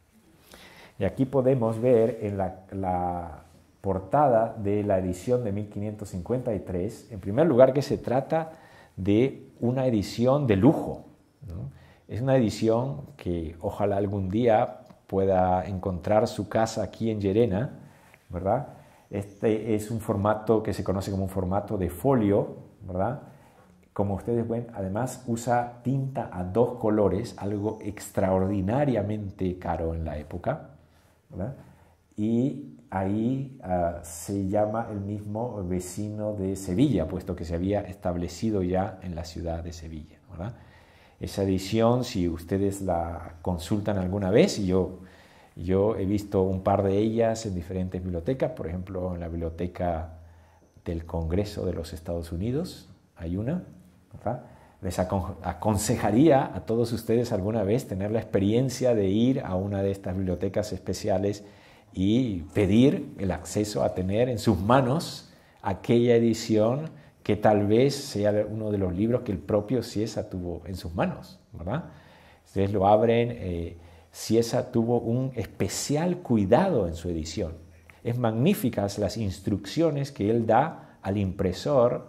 Y aquí podemos ver en la portada de la edición de 1553, en primer lugar, que se trata de una edición de lujo, ¿no? Es una edición que ojalá algún día pueda encontrar su casa aquí en Llerena, ¿verdad? Este es un formato que se conoce como un formato de folio, ¿verdad? Como ustedes ven, además usa tinta a 2 colores, algo extraordinariamente caro en la época, ¿verdad? Y ahí se llama el mismo vecino de Sevilla, puesto que se había establecido ya en la ciudad de Sevilla, ¿verdad? Esa edición, si ustedes la consultan alguna vez, y yo he visto un par de ellas en diferentes bibliotecas, por ejemplo, en la Biblioteca del Congreso de los Estados Unidos hay una, ¿verdad? Les aconsejaría a todos ustedes alguna vez tener la experiencia de ir a una de estas bibliotecas especiales y pedir el acceso a tener en sus manos aquella edición que tal vez sea uno de los libros que el propio Ciesa tuvo en sus manos, ¿verdad? Ustedes lo abren, Ciesa tuvo un especial cuidado en su edición. Es magníficas las instrucciones que él da al impresor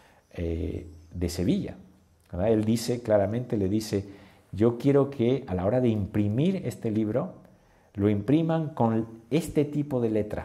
de Sevilla, ¿verdad? Él dice claramente, le dice, yo quiero que a la hora de imprimir este libro, lo impriman con este tipo de letra.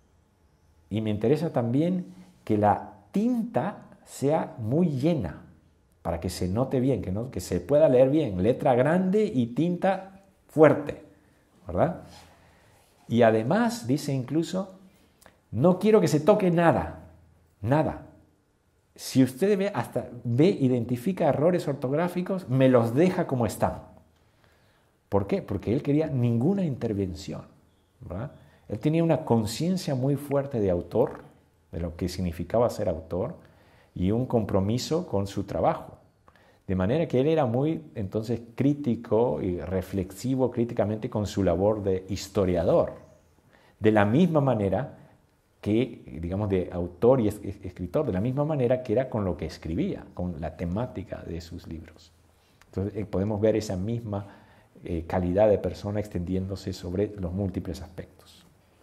Y me interesa también que la tinta sea muy llena, para que se note bien, que se pueda leer bien, letra grande y tinta fuerte, ¿verdad? Y además, dice incluso, no quiero que se toque nada, nada. Si usted identifica errores ortográficos, me los deja como están. ¿Por qué? Porque él quería ninguna intervención, ¿verdad? Él tenía una conciencia muy fuerte de autor, de lo que significaba ser autor, y un compromiso con su trabajo. De manera que él era muy, entonces, crítico y reflexivo críticamente con su labor de historiador. De la misma manera que, digamos, de autor y escritor, de la misma manera que era con lo que escribía, con la temática de sus libros. Entonces, podemos ver esa misma calidad de persona extendiéndose sobre los múltiples aspectos.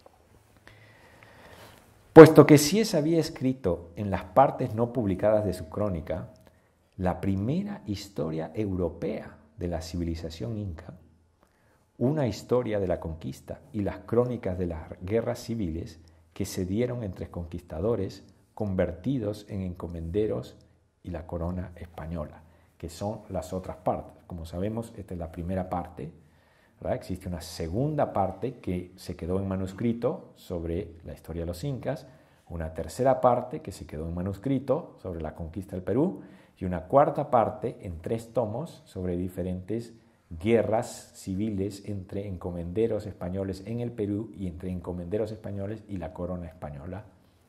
Puesto que Ciesa había escrito en las partes no publicadas de su crónica la primera historia europea de la civilización inca, una historia de la conquista y las crónicas de las guerras civiles que se dieron entre conquistadores convertidos en encomenderos y la corona española, que son las otras partes. Como sabemos, esta es la primera parte, ¿verdad? Existe una segunda parte que se quedó en manuscrito sobre la historia de los incas, una tercera parte que se quedó en manuscrito sobre la conquista del Perú y una cuarta parte en 3 tomos sobre diferentes guerras civiles entre encomenderos españoles en el Perú y entre encomenderos españoles y la corona española.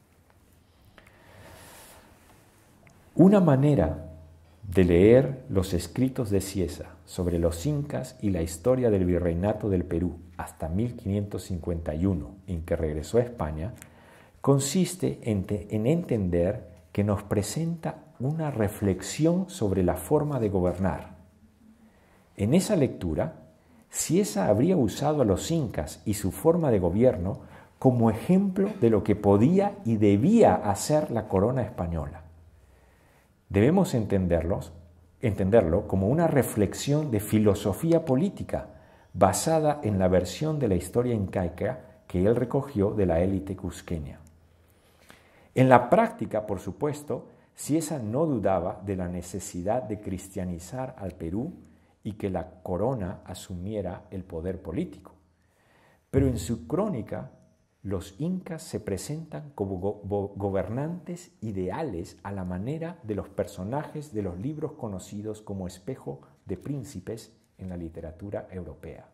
Una manera de leer los escritos de Ciesa sobre los incas y la historia del virreinato del Perú hasta 1551, en que regresó a España, consiste en entender que nos presenta una reflexión sobre la forma de gobernar. En esa lectura, Ciesa habría usado a los incas y su forma de gobierno como ejemplo de lo que podía y debía hacer la corona española. Debemos entenderlo como una reflexión de filosofía política basada en la versión de la historia incaica que él recogió de la élite cusqueña. En la práctica, por supuesto, Ciesa no dudaba de la necesidad de cristianizar al Perú y que la corona asumiera el poder político. Pero en su crónica, los incas se presentan como gobernantes ideales a la manera de los personajes de los libros conocidos como espejo de príncipes en la literatura europea.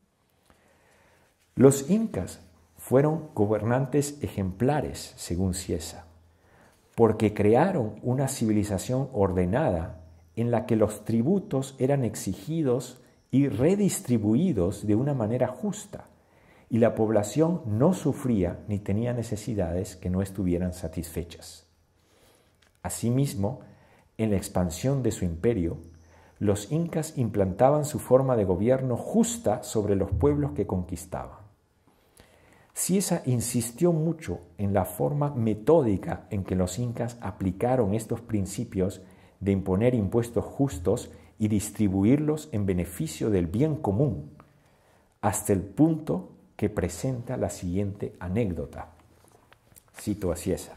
Los incas fueron gobernantes ejemplares, según Ciesa, porque crearon una civilización ordenada en la que los tributos eran exigidos y redistribuidos de una manera justa, y la población no sufría ni tenía necesidades que no estuvieran satisfechas. Asimismo, en la expansión de su imperio, los incas implantaban su forma de gobierno justa sobre los pueblos que conquistaban. Cieza insistió mucho en la forma metódica en que los incas aplicaron estos principios de imponer impuestos justos y distribuirlos en beneficio del bien común, hasta el punto que presenta la siguiente anécdota. Cito a Cieza.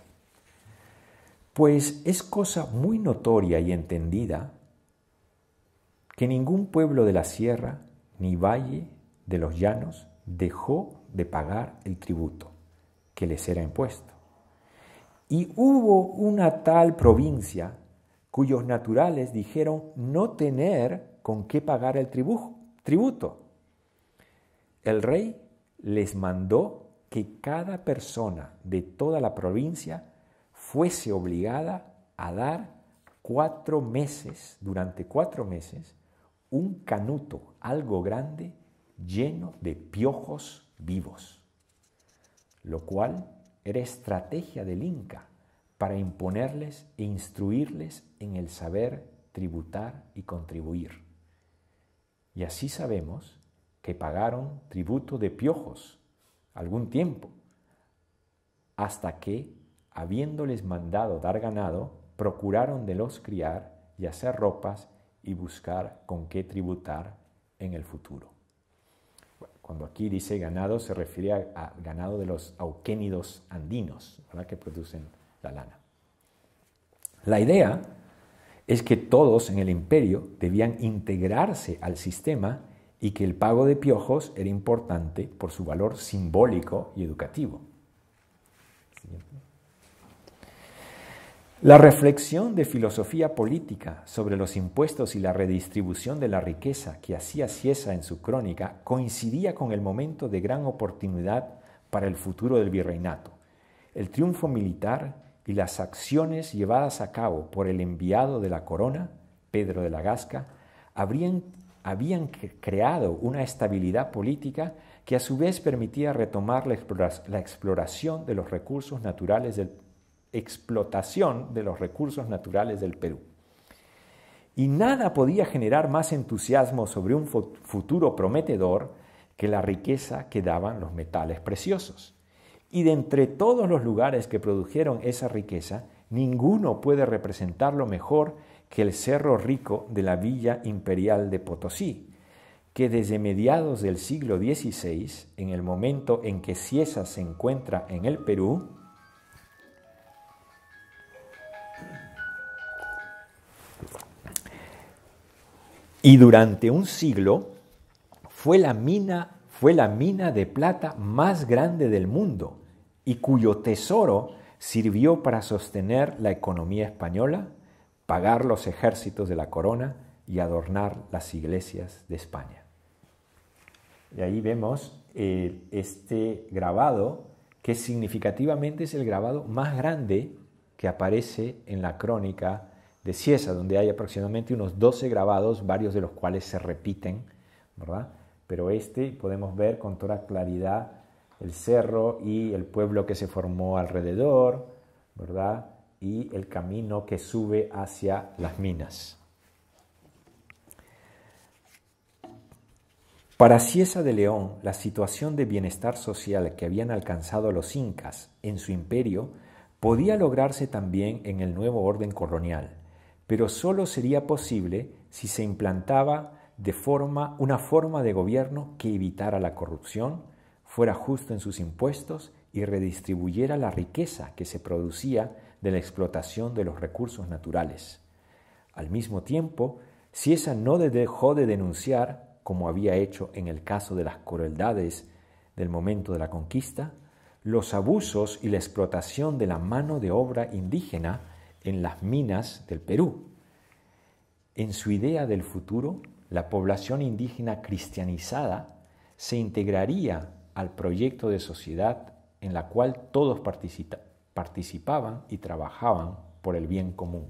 Pues es cosa muy notoria y entendida que ningún pueblo de la sierra ni valle de los llanos dejó de pagar el tributo que les era impuesto. Y hubo una tal provincia cuyos naturales dijeron no tener con qué pagar el tributo. El rey les mandó que cada persona de toda la provincia fuese obligada a dar 4 meses, durante 4 meses, un canuto algo grande lleno de piojos vivos, lo cual era estrategia del Inca para imponerles e instruirles en el saber tributar y contribuir. Y así sabemos que pagaron tributo de piojos algún tiempo, hasta que, habiéndoles mandado dar ganado, procuraron de los criar y hacer ropas y buscar con qué tributar en el futuro. Cuando aquí dice ganado, se refiere a ganado de los auquénidos andinos, ¿verdad?, que producen la lana. La idea es que todos en el imperio debían integrarse al sistema y que el pago de piojos era importante por su valor simbólico y educativo. La reflexión de filosofía política sobre los impuestos y la redistribución de la riqueza que hacía Cieza en su crónica coincidía con el momento de gran oportunidad para el futuro del virreinato. El triunfo militar y las acciones llevadas a cabo por el enviado de la corona, Pedro de la Gasca, habían creado una estabilidad política que a su vez permitía retomar la explotación de los recursos naturales del Perú. Y nada podía generar más entusiasmo sobre un futuro prometedor que la riqueza que daban los metales preciosos. Y de entre todos los lugares que produjeron esa riqueza, ninguno puede representarlo mejor que el Cerro Rico de la Villa Imperial de Potosí, que desde mediados del siglo XVI, en el momento en que Cieza se encuentra en el Perú, y durante un siglo fue la mina de plata más grande del mundo y cuyo tesoro sirvió para sostener la economía española, pagar los ejércitos de la corona y adornar las iglesias de España. Y ahí vemos este grabado, que significativamente es el grabado más grande que aparece en la crónica de Cieza, donde hay aproximadamente unos 12 grabados, varios de los cuales se repiten, ¿verdad? Pero podemos ver con toda claridad el cerro y el pueblo que se formó alrededor, ¿verdad?, y el camino que sube hacia las minas. Para Cieza de León, la situación de bienestar social que habían alcanzado los incas en su imperio podía lograrse también en el nuevo orden colonial, pero solo sería posible si se implantaba una forma de gobierno que evitara la corrupción, fuera justo en sus impuestos y redistribuyera la riqueza que se producía de la explotación de los recursos naturales. Al mismo tiempo, Cieza no dejó de denunciar, como había hecho en el caso de las crueldades del momento de la conquista, los abusos y la explotación de la mano de obra indígena en las minas del Perú. En su idea del futuro, la población indígena cristianizada se integraría al proyecto de sociedad en la cual todos participaban y trabajaban por el bien común.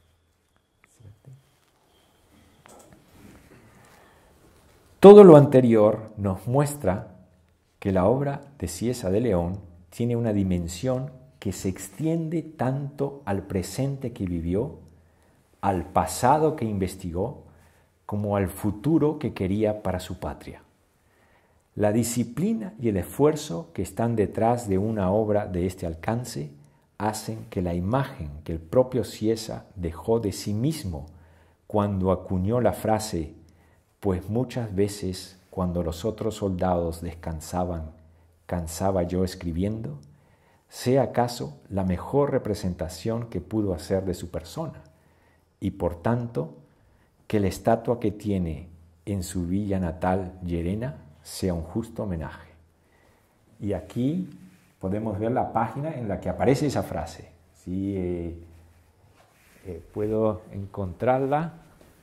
Todo lo anterior nos muestra que la obra de Cieza de León tiene una dimensión que se extiende tanto al presente que vivió, al pasado que investigó, como al futuro que quería para su patria. La disciplina y el esfuerzo que están detrás de una obra de este alcance hacen que la imagen que el propio Ciesa dejó de sí mismo cuando acuñó la frase «pues muchas veces cuando los otros soldados descansaban, cansaba yo escribiendo», sea acaso la mejor representación que pudo hacer de su persona, y por tanto que la estatua que tiene en su villa natal, Llerena, sea un justo homenaje. Y aquí podemos ver la página en la que aparece esa frase. Si puedo encontrarla.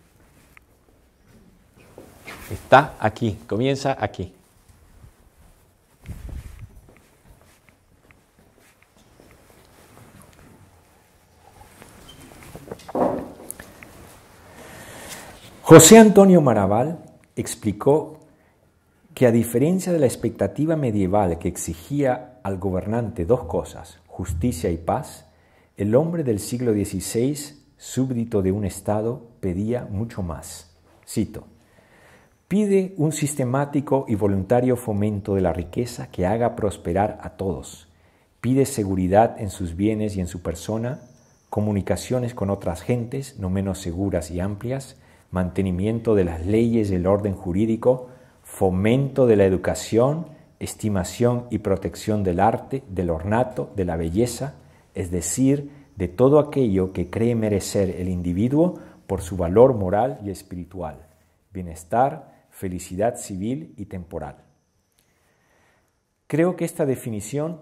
Está aquí, comienza aquí. José Antonio Maravall explicó que a diferencia de la expectativa medieval que exigía al gobernante dos cosas, justicia y paz, el hombre del siglo XVI, súbdito de un Estado, pedía mucho más. Cito: «Pide un sistemático y voluntario fomento de la riqueza que haga prosperar a todos. Pide seguridad en sus bienes y en su persona, comunicaciones con otras gentes no menos seguras y amplias, mantenimiento de las leyes y el orden jurídico, fomento de la educación, estimación y protección del arte, del ornato, de la belleza, es decir, de todo aquello que cree merecer el individuo por su valor moral y espiritual, bienestar, felicidad civil y temporal». Creo que esta definición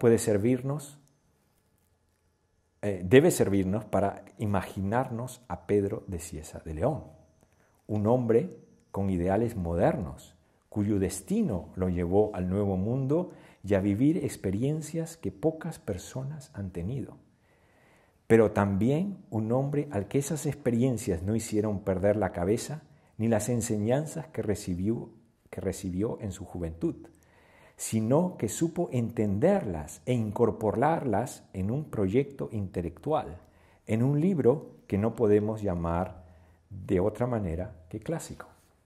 debe servirnos para imaginarnos a Pedro de Ciesa de León, un hombre con ideales modernos, cuyo destino lo llevó al Nuevo Mundo y a vivir experiencias que pocas personas han tenido. Pero también un hombre al que esas experiencias no hicieron perder la cabeza ni las enseñanzas que recibió en su juventud, sino que supo entenderlas e incorporarlas en un proyecto intelectual, en un libro que no podemos llamar de otra manera que clásico.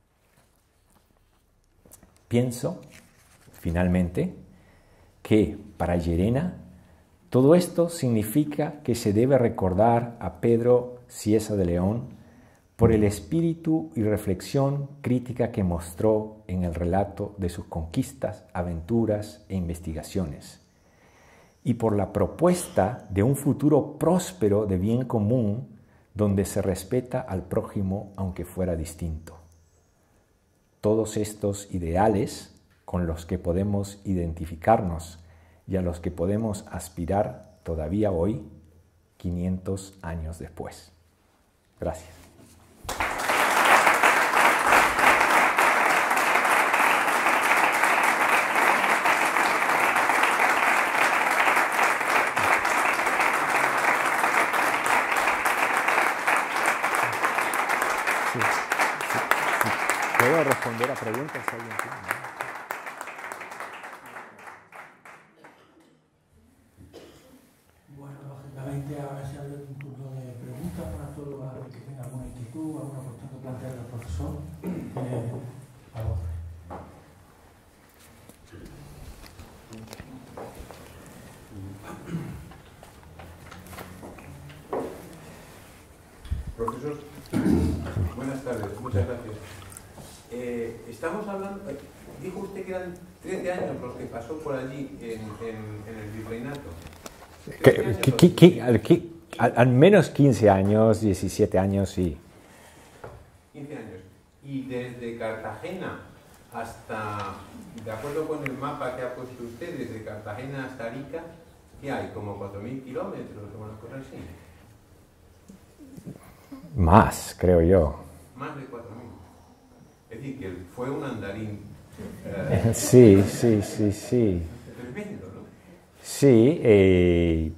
Pienso, finalmente, que para Llerena todo esto significa que se debe recordar a Pedro Ciesa de León por el espíritu y reflexión crítica que mostró en el relato de sus conquistas, aventuras e investigaciones, y por la propuesta de un futuro próspero de bien común donde se respeta al prójimo aunque fuera distinto. Todos estos ideales con los que podemos identificarnos y a los que podemos aspirar todavía hoy, 500 años después. Gracias. Puedo responder a preguntas si alguien tiene. Bueno, lógicamente ahora se abre un turno de preguntas para todos los que tengan alguna inquietud, alguna cuestión que plantear al profesor. Algo. Profesor, buenas tardes, muchas gracias. Estamos hablando, dijo usted que eran 13 años los que pasó por allí en el virreinato. Al menos 15 años, 17 años, sí. 15 años. Y desde Cartagena hasta, de acuerdo con el mapa que ha puesto usted, desde Cartagena hasta Arica, ¿qué hay? ¿Como 4.000 kilómetros o una cosa así? Más, creo yo. Más de 4.000. Es decir, que fue un andarín. Sí. Tremendo, ¿no? Sí,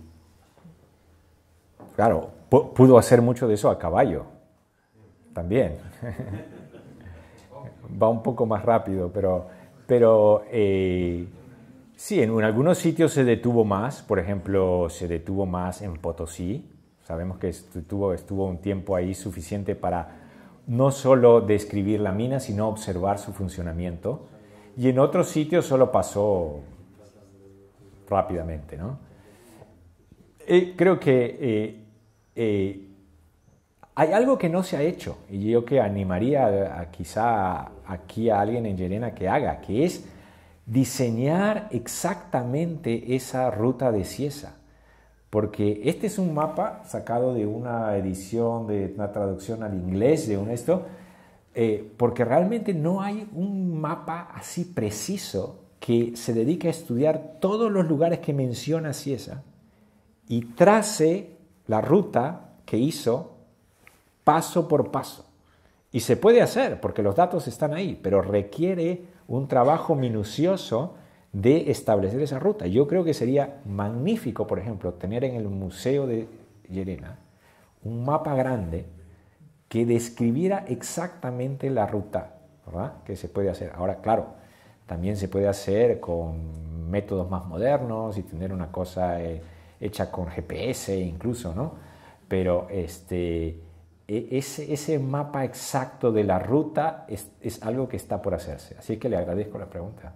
claro, pudo hacer mucho de eso a caballo, también. Va un poco más rápido, pero sí, en algunos sitios se detuvo más. Por ejemplo, se detuvo más en Potosí. Sabemos que estuvo un tiempo ahí suficiente para no solo describir la mina, sino observar su funcionamiento. Y en otros sitios solo pasó rápidamente, ¿no? Creo que hay algo que no se ha hecho, y yo que animaría quizá aquí a alguien en Llerena que haga, que es diseñar exactamente esa ruta de Cieza. Porque este es un mapa sacado de una edición, de una traducción al inglés de porque realmente no hay un mapa así preciso que se dedique a estudiar todos los lugares que menciona Cieza y trace la ruta que hizo paso por paso. Y se puede hacer porque los datos están ahí, pero requiere un trabajo minucioso de establecer esa ruta. Yo creo que sería magnífico, por ejemplo, tener en el Museo de Llerena un mapa grande que describiera exactamente la ruta, ¿verdad? Que se puede hacer. Ahora, claro, también se puede hacer con métodos más modernos y tener una cosa hecha con GPS incluso, ¿no? Pero ese mapa exacto de la ruta es algo que está por hacerse. Así que le agradezco la pregunta.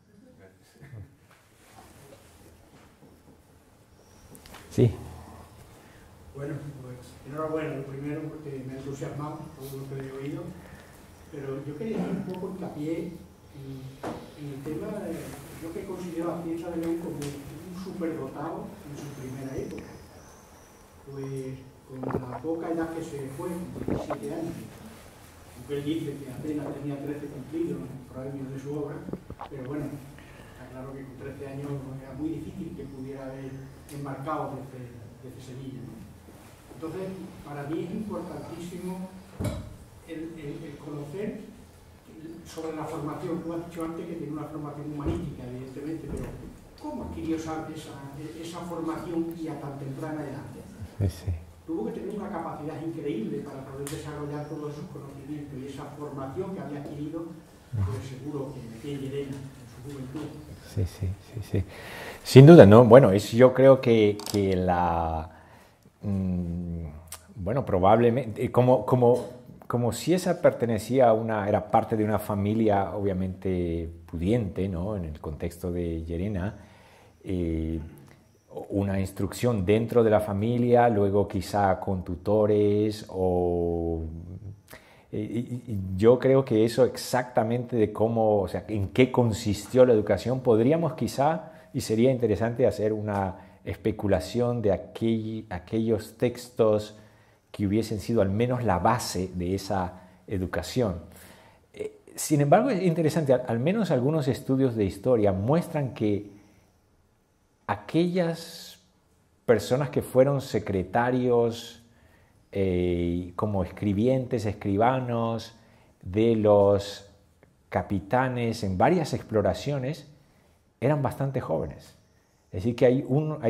Sí. Bueno, pues enhorabuena, lo primero porque me ha entusiasmado todo lo que he oído, pero yo quería hacer un poco hincapié en el tema de lo que considero a Cieza de León como un superdotado en su primera época. Pues con la poca edad que se fue, 17 años, aunque él dice que apenas tenía 13 cumplidos por años de su obra, pero bueno, está claro que con 13 años era muy difícil que pudiera haber embarcado desde Sevilla, ¿no? Entonces, para mí es importantísimo el conocer sobre la formación. Tú has dicho antes que tiene una formación humanística, evidentemente, pero ¿cómo adquirió esa formación y a tan temprana edad? Sí. Tuvo que tener una capacidad increíble para poder desarrollar todos esos conocimientos y esa formación que había adquirido, pues seguro que en Llerena, en su juventud. Sí. Sin duda, ¿no? Bueno, yo creo que bueno, probablemente, como Cieza pertenecía era parte de una familia obviamente pudiente, ¿no? En el contexto de Llerena, una instrucción dentro de la familia, luego quizá con tutores yo creo que eso exactamente de cómo, o sea, en qué consistió la educación, podríamos quizá, y sería interesante hacer una especulación de aquellos textos que hubiesen sido al menos la base de esa educación. Sin embargo, es interesante, al menos algunos estudios de historia muestran que aquellas personas que fueron secretarios como escribientes, escribanos de los capitanes en varias exploraciones eran bastante jóvenes. Es decir, que hay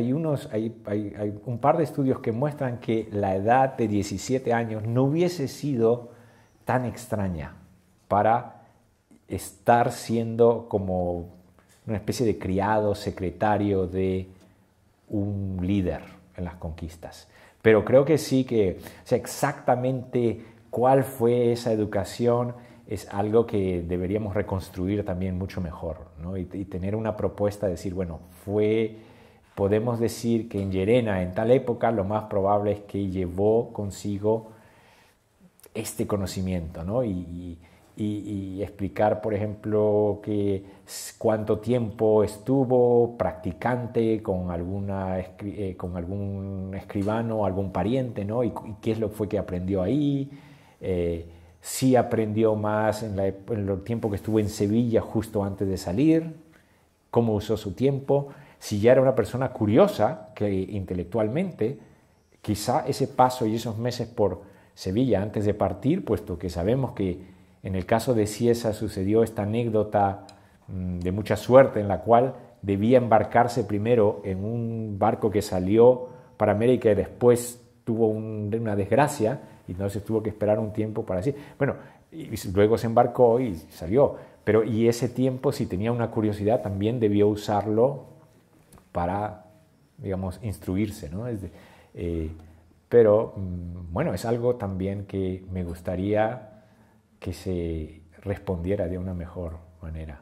un par de estudios que muestran que la edad de 17 años no hubiese sido tan extraña para estar siendo como una especie de criado, secretario de un líder en las conquistas. Pero creo que sí que, o sea, exactamente cuál fue esa educación es algo que deberíamos reconstruir también mucho mejor, ¿no? Y tener una propuesta de decir, bueno, podemos decir que en Llerena, en tal época, lo más probable es que llevó consigo este conocimiento, ¿no? Y explicar, por ejemplo, cuánto tiempo estuvo practicante con algún escribano, algún pariente, ¿no? Y qué es lo que fue que aprendió ahí. Si aprendió más en el tiempo que estuvo en Sevilla justo antes de salir, cómo usó su tiempo. Si ya era una persona curiosa, que intelectualmente, quizá ese paso y esos meses por Sevilla antes de partir, puesto que sabemos que en el caso de Cieza sucedió esta anécdota de mucha suerte en la cual debía embarcarse primero en un barco que salió para América y después tuvo una desgracia y entonces tuvo que esperar un tiempo para decir, bueno, y luego se embarcó y salió, pero y ese tiempo, si tenía una curiosidad, también debió usarlo para, digamos, instruirse, ¿no? pero bueno, es algo también que me gustaría que se respondiera de una mejor manera.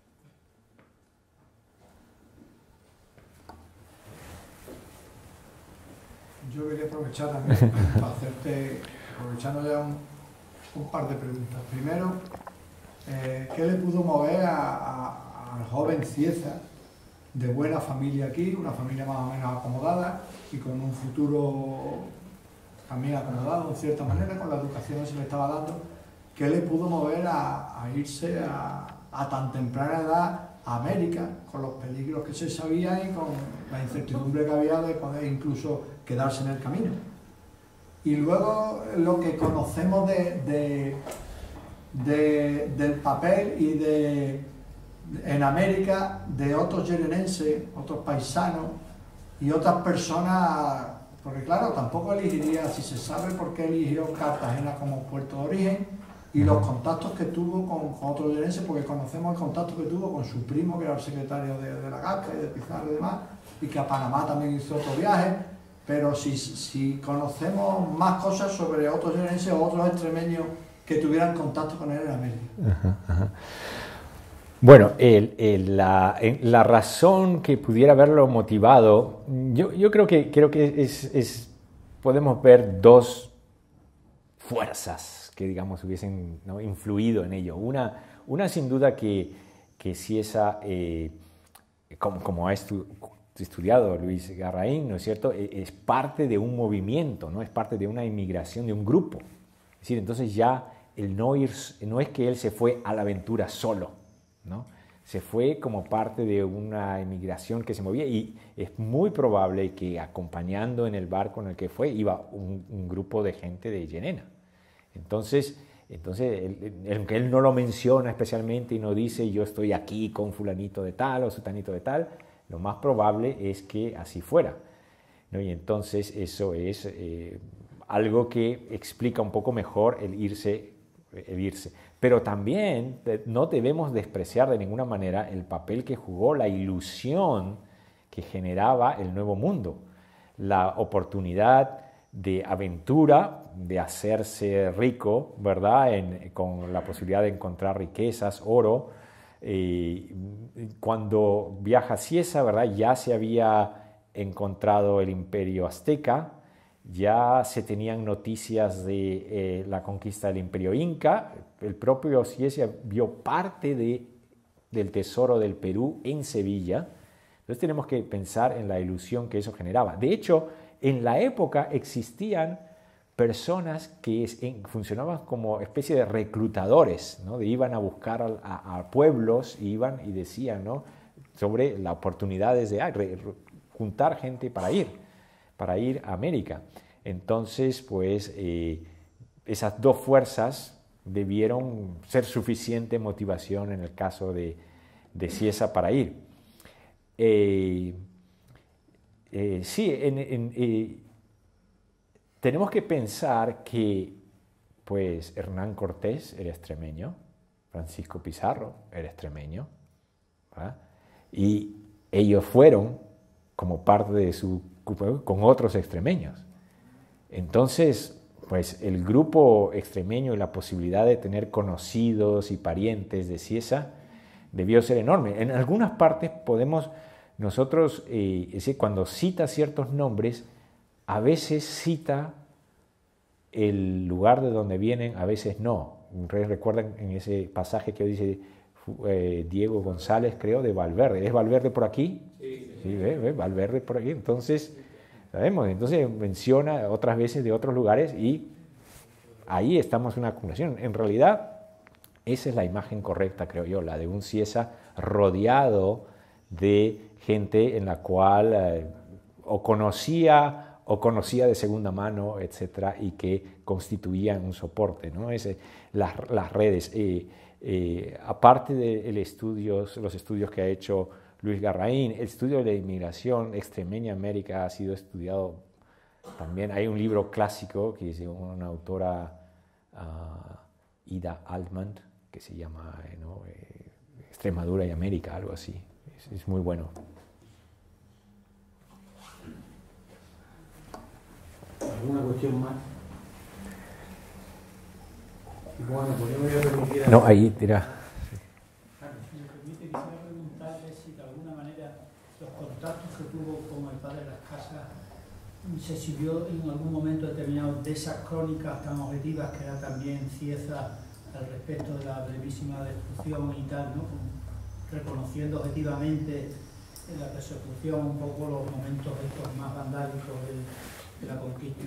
Yo quería aprovechar también para hacerte, aprovechando ya un par de preguntas. Primero, ¿qué le pudo mover al joven Cieza, de buena familia aquí, una familia más o menos acomodada y con un futuro también acomodado en cierta manera, con la educación que se le estaba dando? ¿Qué le pudo mover a irse a tan temprana edad a América, con los peligros que se sabían y con la incertidumbre que había de poder incluso quedarse en el camino? Y luego lo que conocemos del papel y en América de otros yerenenses, otros paisanos y otras personas, porque claro, tampoco elegiría, si se sabe por qué eligió Cartagena como puerto de origen, y los contactos que tuvo con otros yerenenses, porque conocemos el contacto que tuvo con su primo, que era el secretario de la Gasca y de Pizarro y demás, y que a Panamá también hizo otro viaje. Pero si conocemos más cosas sobre otros yerenenses o otros extremeños que tuvieran contacto con él en América. Bueno, la razón que pudiera haberlo motivado, yo creo que podemos ver dos fuerzas que, digamos, hubiesen, ¿no?, influido en ello. Una sin duda que Cieza, como ha estudiado Luis Garraín, ¿no es cierto?, es parte de un movimiento, ¿no?, es parte de una inmigración, de un grupo. Es decir, entonces ya no es que él se fue a la aventura solo, ¿no? Se fue como parte de una inmigración que se movía, y es muy probable que acompañando en el barco en el que fue iba un grupo de gente de Llerena. Entonces aunque él no lo menciona especialmente y no dice yo estoy aquí con fulanito de tal o sutanito de tal, lo más probable es que así fuera, ¿no? Y entonces eso es algo que explica un poco mejor el irse. Pero también no debemos despreciar de ninguna manera el papel que jugó la ilusión que generaba el Nuevo Mundo, la oportunidad de aventura, de hacerse rico, ¿verdad?, con la posibilidad de encontrar riquezas, oro. Cuando viaja Cieza, ¿verdad?, ya se había encontrado el imperio azteca, ya se tenían noticias de la conquista del imperio inca. El propio Cieza vio parte del tesoro del Perú en Sevilla. Entonces tenemos que pensar en la ilusión que eso generaba. De hecho, en la época existían personas que funcionaban como especie de reclutadores, ¿no? Iban a buscar a pueblos, iban y decían, ¿no?, sobre las oportunidades de juntar gente para ir a América. Entonces, pues, esas dos fuerzas debieron ser suficiente motivación en el caso de Cieza para ir. Tenemos que pensar que, pues, Hernán Cortés era extremeño, Francisco Pizarro era extremeño, ¿verdad? Y ellos fueron como parte de su grupo con otros extremeños. Entonces, pues, el grupo extremeño y la posibilidad de tener conocidos y parientes de Cieza debió ser enorme. En algunas partes podemos nosotros, cuando cita ciertos nombres, a veces cita el lugar de donde vienen, a veces no. Recuerdan en ese pasaje que dice Diego González, creo, de Valverde. ¿Es Valverde por aquí? Sí, ve, Valverde por aquí. Entonces, sabemos, entonces menciona otras veces de otros lugares y ahí estamos en una acumulación. En realidad, esa es la imagen correcta, creo yo, la de un Cieza rodeado de gente en la cual o conocía de segunda mano, etcétera, y que constituían un soporte, ¿no? Las redes. Aparte de los estudios que ha hecho Luis Garraín, el estudio de la inmigración extremeña en América ha sido estudiado también. Hay un libro clásico que dice una autora, Ida Altman, que se llama Extremadura y América, algo así. Es muy bueno. ¿Alguna cuestión más? Bueno, pues yo me voy a permitir... No, ahí, tira. Claro, si me permite, quisiera preguntarle si de alguna manera los contactos que tuvo con el padre de las casas se sirvió en algún momento determinado de esas crónicas tan objetivas que era también Cieza al respecto de la brevísima destrucción y tal, ¿no? Reconociendo objetivamente en la persecución un poco los momentos estos más vandálicos de la conquista.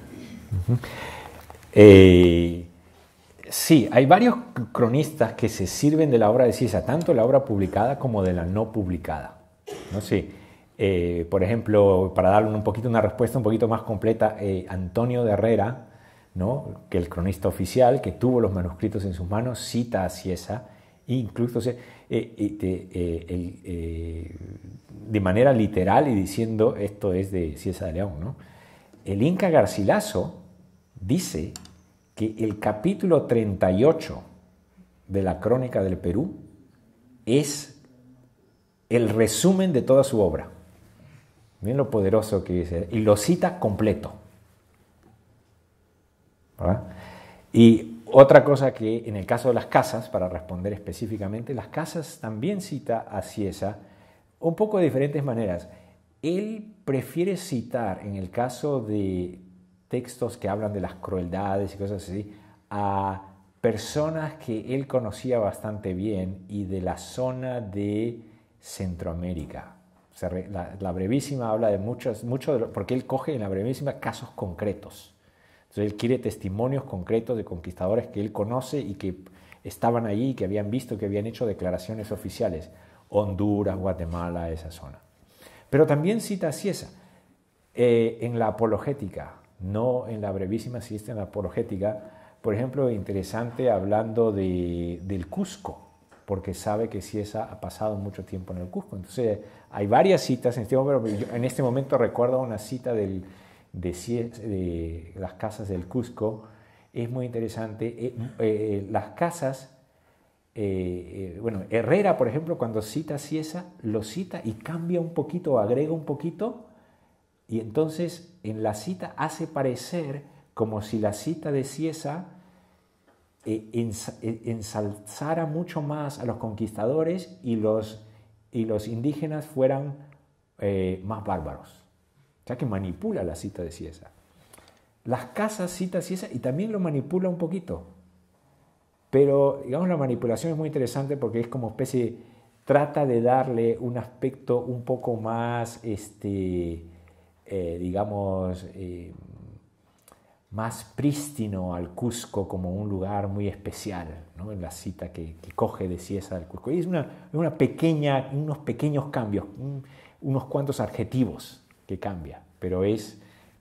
Sí, hay varios cronistas que se sirven de la obra de Cieza, tanto la obra publicada como de la no publicada. ¿No? Sí. Por ejemplo, para darle una respuesta un poquito más completa, Antonio de Herrera, ¿no? Que el cronista oficial, que tuvo los manuscritos en sus manos, cita a Cieza, incluso de manera literal y diciendo esto es de Cieza de León, ¿no? El Inca Garcilaso dice que el capítulo 38 de la Crónica del Perú es el resumen de toda su obra. Miren lo poderoso que es, y lo cita completo. ¿Verdad? Y otra cosa que en el caso de las casas, para responder específicamente, las casas también cita a Cieza un poco de diferentes maneras. Él prefiere citar, en el caso de textos que hablan de las crueldades y cosas así, a personas que él conocía bastante bien y de la zona de Centroamérica. O sea, la brevísima habla de porque él coge en la brevísima casos concretos. Entonces él quiere testimonios concretos de conquistadores que él conoce y que estaban allí, que habían visto, que habían hecho declaraciones oficiales. Honduras, Guatemala, esa zona. Pero también cita a Cieza en la apologética, no en la brevísima, sí está en la apologética. Por ejemplo, interesante hablando del Cusco, porque sabe que Cieza ha pasado mucho tiempo en el Cusco. Entonces, hay varias citas en este momento, pero yo en este momento recuerdo una cita de las casas del Cusco. Es muy interesante. Las casas, Herrera, por ejemplo, cuando cita a Cieza, lo cita y cambia un poquito, agrega un poquito, y entonces en la cita hace parecer como si la cita de Cieza ensalzara mucho más a los conquistadores y los indígenas fueran más bárbaros. O sea que manipula la cita de Cieza. Las casas cita a Cieza y también lo manipula un poquito. Pero, digamos, la manipulación es muy interesante porque es como especie, trata de darle un aspecto un poco más, más prístino al Cusco, como un lugar muy especial, ¿no? En la cita que coge de Cieza del Cusco. Y es unos pequeños cambios, unos cuantos adjetivos que cambia, pero es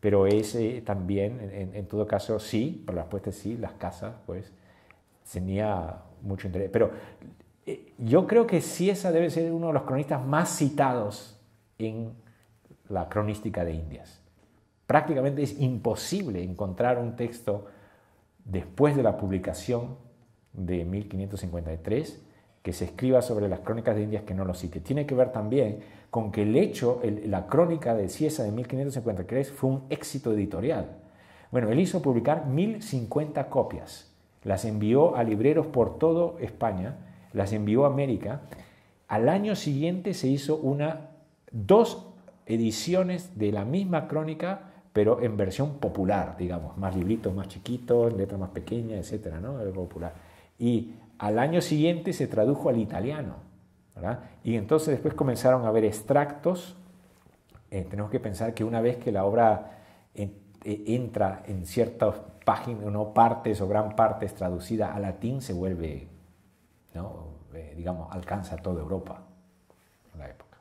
también, en todo caso, sí, por la respuesta es sí, las casas, pues, tenía mucho interés. Pero yo creo que Cieza debe ser uno de los cronistas más citados en la cronística de Indias. Prácticamente es imposible encontrar un texto después de la publicación de 1553 que se escriba sobre las crónicas de Indias que no lo cite. Tiene que ver también con que la crónica de Cieza de 1553 fue un éxito editorial. Bueno, él hizo publicar 1050 copias, las envió a libreros por toda España, las envió a América. Al año siguiente se hizo dos ediciones de la misma crónica, pero en versión popular, digamos, más libritos más chiquitos, letras más pequeñas, etcétera, ¿no? El popular. Y al año siguiente se tradujo al italiano, ¿verdad? Y entonces después comenzaron a haber extractos. Tenemos que pensar que una vez que la obra entra en ciertas páginas, no partes o gran partes traducida a latín, se vuelve, ¿no? Alcanza toda Europa en la época.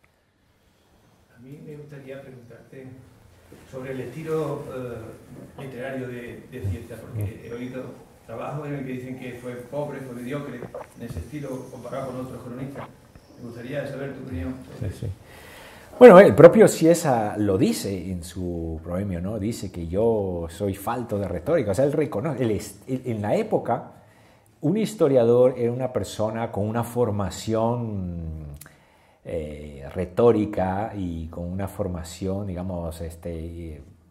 A mí me gustaría preguntarte sobre el estilo literario de Cieza, porque he oído trabajos en el que dicen que fue pobre, fue mediocre, en ese estilo comparado con otros cronistas. Me gustaría saber tu opinión. Sí. Bueno, el propio Cieza lo dice en su proemio, ¿no? Dice que yo soy falto de retórica. O sea, él reconoce, en la época, un historiador era una persona con una formación retórica y con una formación, digamos,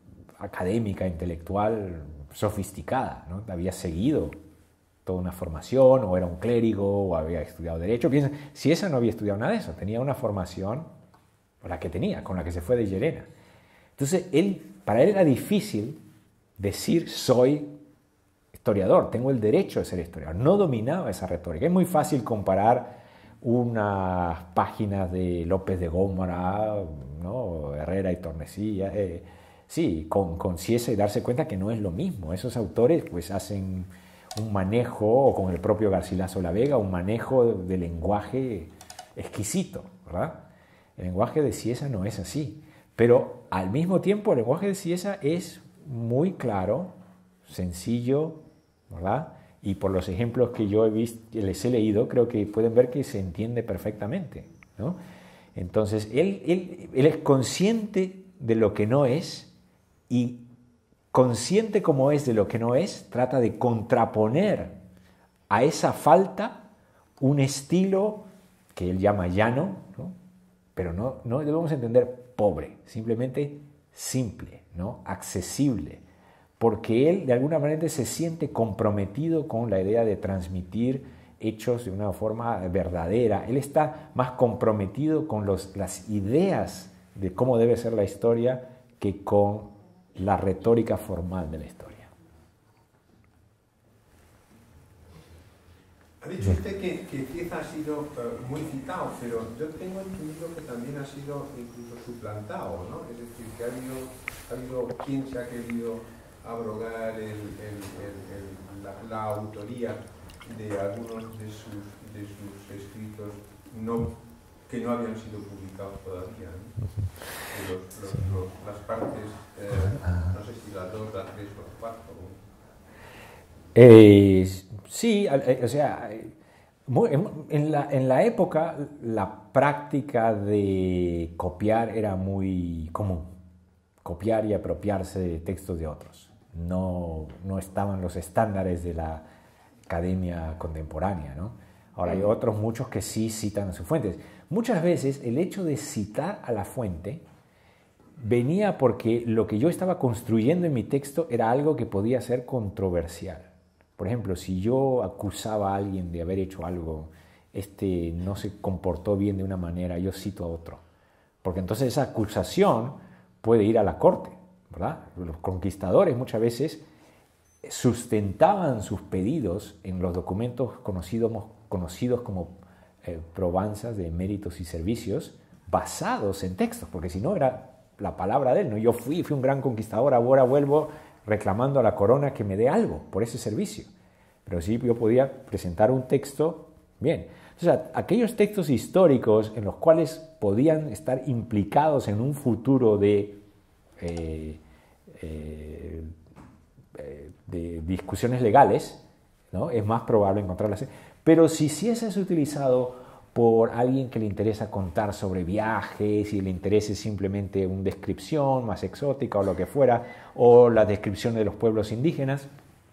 académica, intelectual, sofisticada, ¿no? Había seguido toda una formación, o era un clérigo, o había estudiado Derecho. Piensa, Ciesa no había estudiado nada de eso, tenía una formación, la que tenía, con la que se fue de Llerena. Entonces, para él era difícil decir soy historiador, tengo el derecho de ser historiador. No dominaba esa retórica. Es muy fácil comparar unas páginas de López de Gómara, ¿no? Herrera y Tornesilla, sí, con Ciesa, y darse cuenta que no es lo mismo. Esos autores pues hacen un manejo, o con el propio Garcilaso la Vega, un manejo de lenguaje exquisito, ¿verdad? El lenguaje de Ciesa no es así, pero al mismo tiempo el lenguaje de Ciesa es muy claro, sencillo, ¿verdad? Y por los ejemplos que yo les he leído, creo que pueden ver que se entiende perfectamente, ¿no? Entonces, él es consciente de lo que no es, y consciente como es de lo que no es, trata de contraponer a esa falta un estilo que él llama llano, ¿no? Pero no debemos entender pobre, simplemente simple, ¿no? Accesible, porque él de alguna manera se siente comprometido con la idea de transmitir hechos de una forma verdadera. Él está más comprometido con las ideas de cómo debe ser la historia que con la retórica formal de la historia. Ha dicho usted que Cieza ha sido muy citado, pero yo tengo entendido que también ha sido incluso suplantado, ¿no? Es decir, que ha habido quien se ha querido abrogar la autoría de algunos de sus escritos que no habían sido publicados todavía, ¿no? Las partes, no sé si las 2, las 3 o las 4. Sí, o sea, en la época la práctica de copiar era muy común, copiar y apropiarse de textos de otros. No estaban los estándares de la academia contemporánea, ¿no? Ahora hay otros muchos que sí citan a sus fuentes. Muchas veces el hecho de citar a la fuente venía porque lo que yo estaba construyendo en mi texto era algo que podía ser controversial. Por ejemplo, si yo acusaba a alguien de haber hecho algo, no se comportó bien de una manera, yo cito a otro. Porque entonces esa acusación puede ir a la corte, ¿verdad? Los conquistadores muchas veces sustentaban sus pedidos en los documentos conocidos como probanzas de méritos y servicios, basados en textos, porque si no era la palabra de él, ¿no? Yo fui un gran conquistador, ahora vuelvo reclamando a la corona que me dé algo por ese servicio. Pero sí, yo podía presentar un texto, bien. Entonces, aquellos textos históricos en los cuales podían estar implicados en un futuro de discusiones legales, ¿no? Es más probable encontrarlas. Pero si ese es utilizado por alguien que le interesa contar sobre viajes y le interese simplemente una descripción más exótica o lo que fuera, o la descripción de los pueblos indígenas,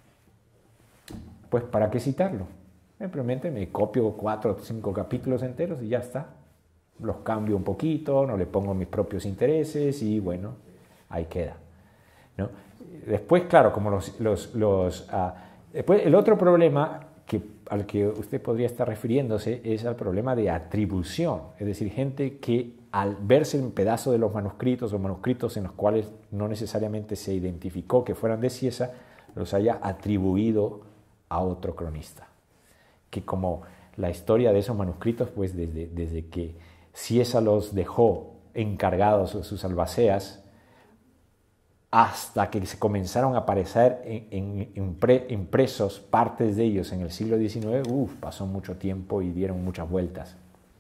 pues ¿para qué citarlo? Simplemente me copio 4 o 5 capítulos enteros y ya está. Los cambio un poquito, no le pongo mis propios intereses y bueno, ahí queda, ¿no? Después, claro, como después el otro problema al que usted podría estar refiriéndose es al problema de atribución, es decir, gente que al verse en pedazos de los manuscritos o manuscritos en los cuales no necesariamente se identificó que fueran de Ciesa, los haya atribuido a otro cronista. Que como la historia de esos manuscritos, pues desde que Ciesa los dejó encargados de sus albaceas, hasta que se comenzaron a aparecer impresos partes de ellos en el siglo XIX, pasó mucho tiempo y dieron muchas vueltas.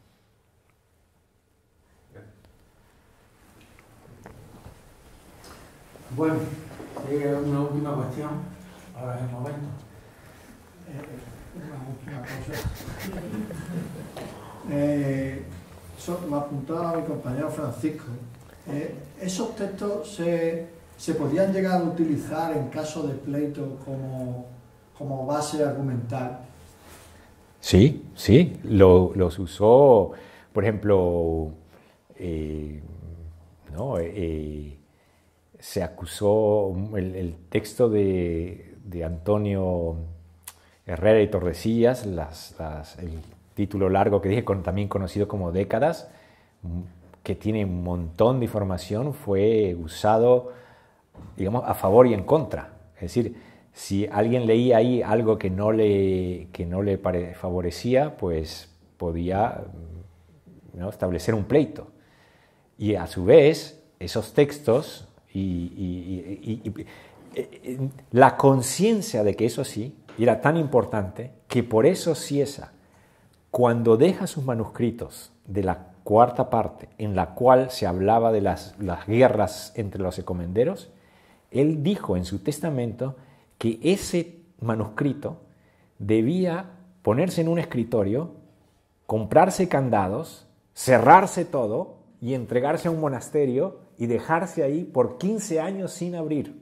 Bueno, una última cuestión, ahora es el momento. Una cosa. Me apuntaba mi compañero Francisco. ¿Esos textos se podían llegar a utilizar en caso de pleito como base argumental? Sí, los usó, por ejemplo, se acusó el texto de Antonio Herrera y Tordesillas, el título largo que dije, también conocido como Décadas, que tiene un montón de información, fue usado, digamos, a favor y en contra. Es decir, si alguien leía ahí algo que no le favorecía, pues podía, ¿no?, establecer un pleito. Y a su vez, esos textos la conciencia de que eso sí era tan importante que por eso Ciesa, cuando deja sus manuscritos de la cuarta parte, en la cual se hablaba de las guerras entre los encomenderos, él dijo en su testamento que ese manuscrito debía ponerse en un escritorio, comprarse candados, cerrarse todo y entregarse a un monasterio y dejarse ahí por 15 años sin abrir,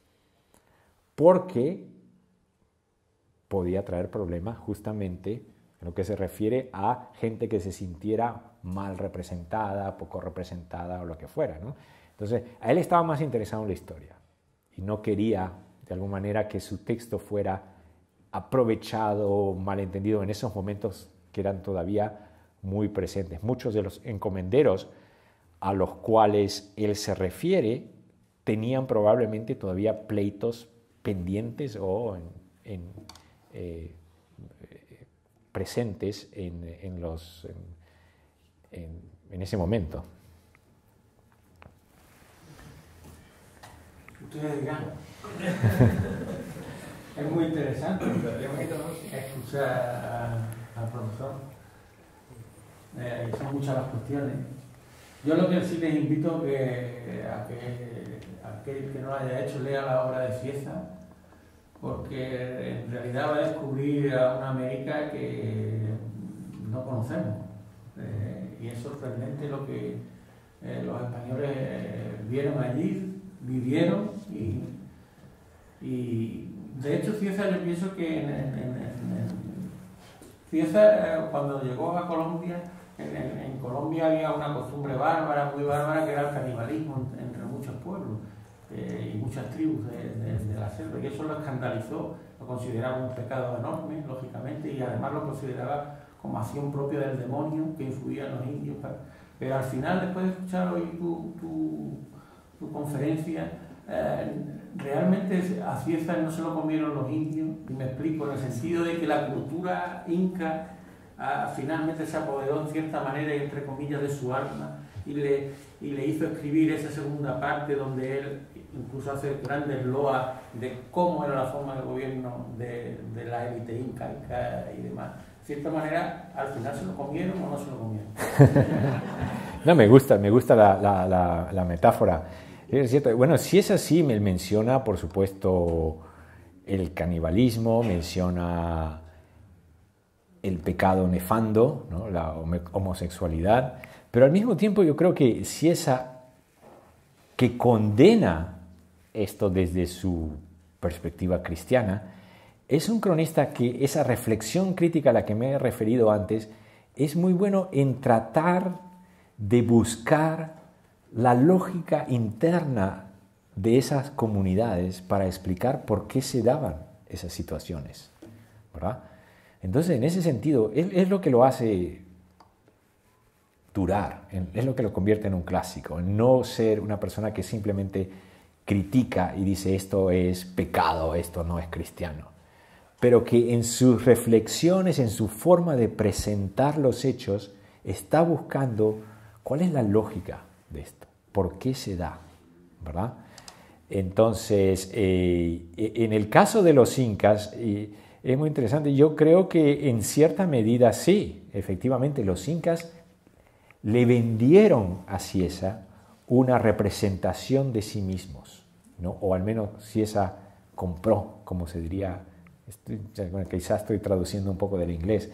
porque podía traer problemas justamente en lo que se refiere a gente que se sintiera mal representada, poco representada o lo que fuera, ¿no? Entonces, a él estaba más interesado en la historia y no quería, de alguna manera, que su texto fuera aprovechado o malentendido en esos momentos que eran todavía muy presentes. Muchos de los encomenderos a los cuales él se refiere tenían probablemente todavía pleitos pendientes o presentes en ese momento. Ustedes dirán. Es muy interesante escuchar al profesor. Son muchas las cuestiones. Yo lo que sí les invito a que aquel que no lo haya hecho lea la obra de Ciesa, porque en realidad va a descubrir a una América que no conocemos. Y es sorprendente lo que los españoles vieron allí, vivieron y de hecho Ciesa, yo pienso que Ciesa cuando llegó a Colombia, en Colombia había una costumbre bárbara, muy bárbara, que era el canibalismo entre muchos pueblos y muchas tribus de la selva, y eso lo escandalizó, lo consideraba un pecado enorme, lógicamente, y además lo consideraba como acción propia del demonio que influía en los indios. Pero al final, después de escuchar hoy tu conferencia, realmente a Ciesa no se lo comieron los indios, y me explico, en el sentido de que la cultura inca finalmente se apoderó en cierta manera, y entre comillas, de su alma, y le hizo escribir esa segunda parte donde él incluso hace grandes loas de cómo era la forma de gobierno de la élite incaica y demás. De cierta manera, al final se lo comieron o no se lo comieron. No, me gusta la metáfora. Es cierto. Bueno, si es así, me menciona, por supuesto, el canibalismo, menciona el pecado nefando, ¿no?, la homosexualidad, pero al mismo tiempo yo creo que Ciesa, que condena esto desde su perspectiva cristiana, es un cronista que esa reflexión crítica a la que me he referido antes es muy bueno en tratar de buscar la lógica interna de esas comunidades para explicar por qué se daban esas situaciones, ¿verdad? Entonces, en ese sentido, es lo que lo hace durar, es lo que lo convierte en un clásico, en no ser una persona que simplemente critica y dice esto es pecado, esto no es cristiano, pero que en sus reflexiones, en su forma de presentar los hechos, está buscando cuál es la lógica de esto, por qué se da, ¿verdad? Entonces, en el caso de los incas, es muy interesante. Yo creo que en cierta medida sí, efectivamente, los incas le vendieron a Ciesa una representación de sí mismos, ¿no? O al menos Ciesa compró, como se diría, quizás estoy traduciendo un poco del inglés,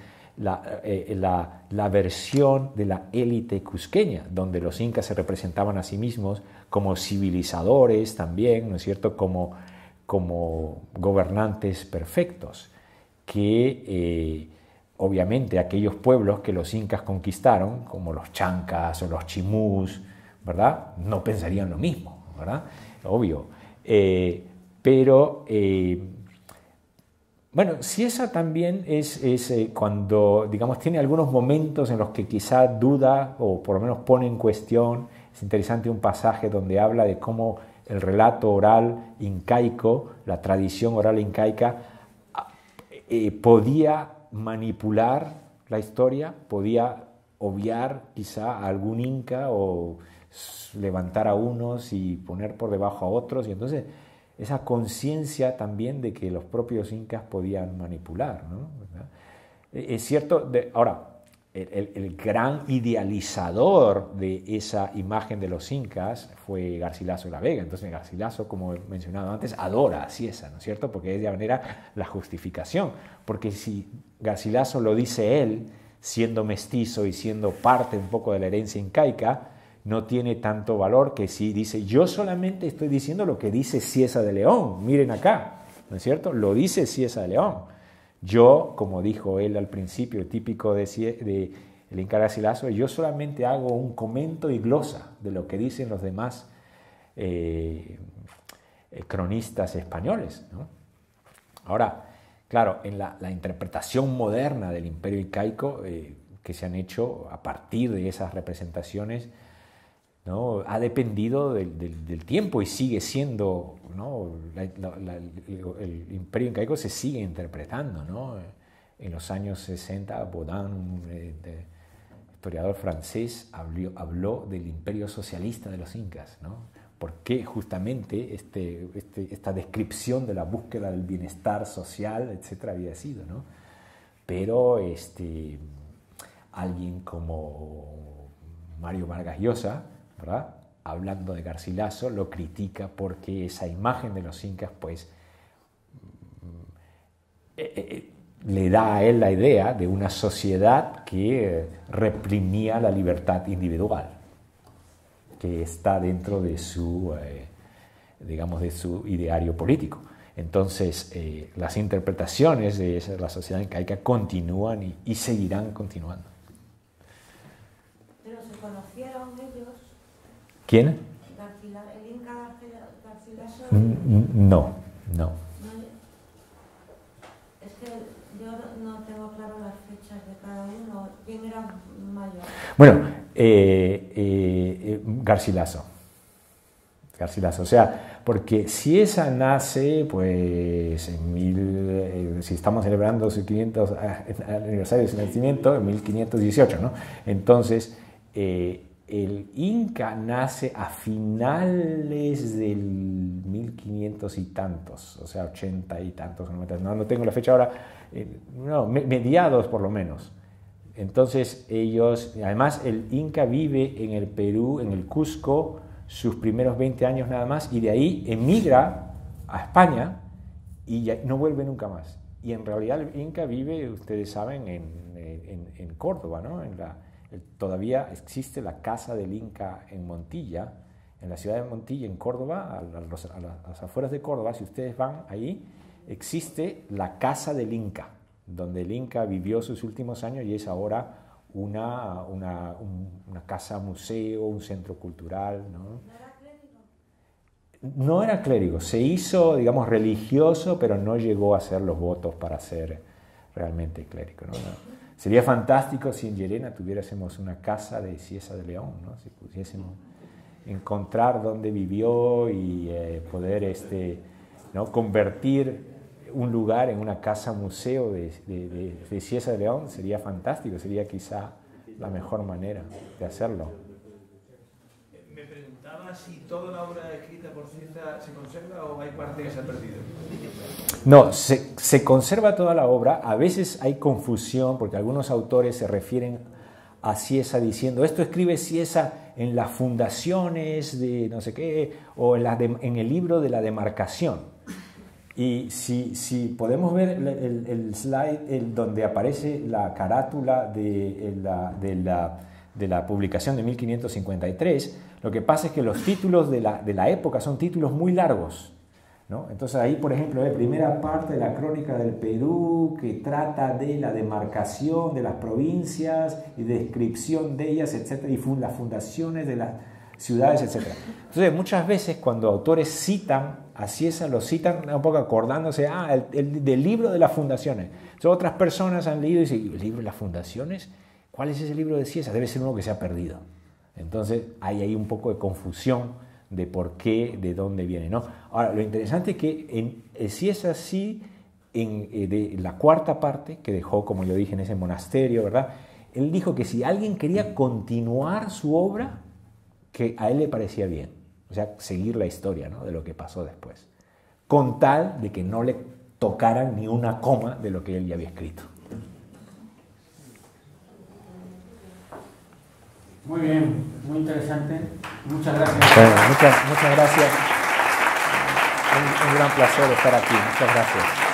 la versión de la élite cusqueña, donde los incas se representaban a sí mismos como civilizadores también, ¿no es cierto?, como gobernantes perfectos, que obviamente aquellos pueblos que los incas conquistaron, como los chancas o los chimús, ¿verdad?, no pensarían lo mismo, ¿verdad? Obvio. Pero, bueno, Ciesa también es cuando, digamos, tiene algunos momentos en los que quizá duda o por lo menos pone en cuestión. Es interesante un pasaje donde habla de cómo el relato oral incaico, la tradición oral incaica, podía manipular la historia, podía obviar quizá a algún inca o levantar a unos y poner por debajo a otros, y entonces esa conciencia también de que los propios incas podían manipular, ¿no? Es cierto, ahora, el gran idealizador de esa imagen de los incas fue Garcilaso de la Vega. Entonces Garcilaso, como he mencionado antes, adora a Ciesa, ¿no es cierto? Porque es de manera la justificación. Porque si Garcilaso lo dice él, siendo mestizo y siendo parte un poco de la herencia incaica, no tiene tanto valor que si dice, yo solamente estoy diciendo lo que dice Ciesa de León, miren acá, ¿no es cierto? Lo dice Ciesa de León. Yo, como dijo él al principio, típico de el Inca Garcilaso, yo solamente hago un comento y glosa de lo que dicen los demás cronistas españoles, ¿no? Ahora, claro, en la interpretación moderna del imperio incaico que se han hecho a partir de esas representaciones, ¿no? Ha dependido del tiempo y sigue siendo, ¿no? El imperio incaico se sigue interpretando, ¿no? En los años 60, Baudin, un historiador francés, habló del imperio socialista de los incas, ¿no? Porque justamente esta descripción de la búsqueda del bienestar social, etcétera, había sido, ¿no? Pero alguien como Mario Vargas Llosa, ¿verdad?, hablando de Garcilaso, lo critica porque esa imagen de los incas, pues, le da a él la idea de una sociedad que reprimía la libertad individual, que está dentro de su, digamos, de su ideario político. Entonces, las interpretaciones de la sociedad incaica continúan y seguirán continuando. ¿Pero se conocieron ellos? ¿Quién? ¿El Inca Garcilaso? No. Es que yo no tengo claro las fechas de cada uno. ¿Quién era mayor? Bueno, Garcilaso, o sea, porque Ciesa nace, pues, si estamos celebrando su 500 aniversario de su nacimiento, en 1518, ¿no? Entonces, el Inca nace a finales del 1500 y tantos, o sea, 80 y tantos, no tengo la fecha ahora, mediados por lo menos. Entonces ellos, además el Inca vive en el Perú, en el Cusco, sus primeros 20 años nada más, y de ahí emigra a España y ya no vuelve nunca más. Y en realidad el Inca vive, ustedes saben, en Córdoba, ¿no? Todavía existe la casa del Inca en Montilla, en la ciudad de Montilla, en Córdoba, a las afueras de Córdoba. Si ustedes van ahí, existe la casa del Inca, donde el Inca vivió sus últimos años y es ahora una casa museo, un centro cultural, ¿no? ¿No era clérigo? No era clérigo, se hizo, digamos, religioso, pero no llegó a hacer los votos para ser realmente clérigo, ¿no? Sería fantástico si en Llerena tuviésemos una casa de Ciesa de León, ¿no? Si pudiésemos encontrar dónde vivió y poder ¿no? convertir un lugar en una casa museo de Ciesa de León, sería fantástico, sería quizá la mejor manera de hacerlo. Me preguntaba si toda la obra escrita por Ciesa se conserva o hay parte que se ha perdido. No, se conserva toda la obra. A veces hay confusión porque algunos autores se refieren a Ciesa diciendo esto escribe Ciesa en las fundaciones de no sé qué o en el libro de la demarcación. Y si podemos ver el slide donde aparece la carátula de la publicación de 1553, lo que pasa es que los títulos de la época son títulos muy largos, ¿no? Entonces ahí, por ejemplo, la primera parte de la Crónica del Perú, que trata de la demarcación de las provincias y descripción de ellas, etc., y las fundaciones de ciudades, etc. Entonces, muchas veces cuando autores citan a Ciesa, lo citan un poco acordándose, del libro de las fundaciones. Entonces, otras personas han leído y dicen, ¿el libro de las fundaciones? ¿Cuál es ese libro de Ciesa? Debe ser uno que se ha perdido. Entonces, hay ahí un poco de confusión de por qué, de dónde viene, ¿no? Ahora, lo interesante es que en Ciesa sí, de la cuarta parte, que dejó, como yo dije, en ese monasterio, ¿verdad? Él dijo que si alguien quería continuar su obra, que a él le parecía bien. O sea, seguir la historia, ¿no?, de lo que pasó después. Con tal de que no le tocaran ni una coma de lo que él ya había escrito. Muy bien, muy interesante. Muchas gracias. Bueno, muchas gracias. Un gran placer estar aquí. Muchas gracias.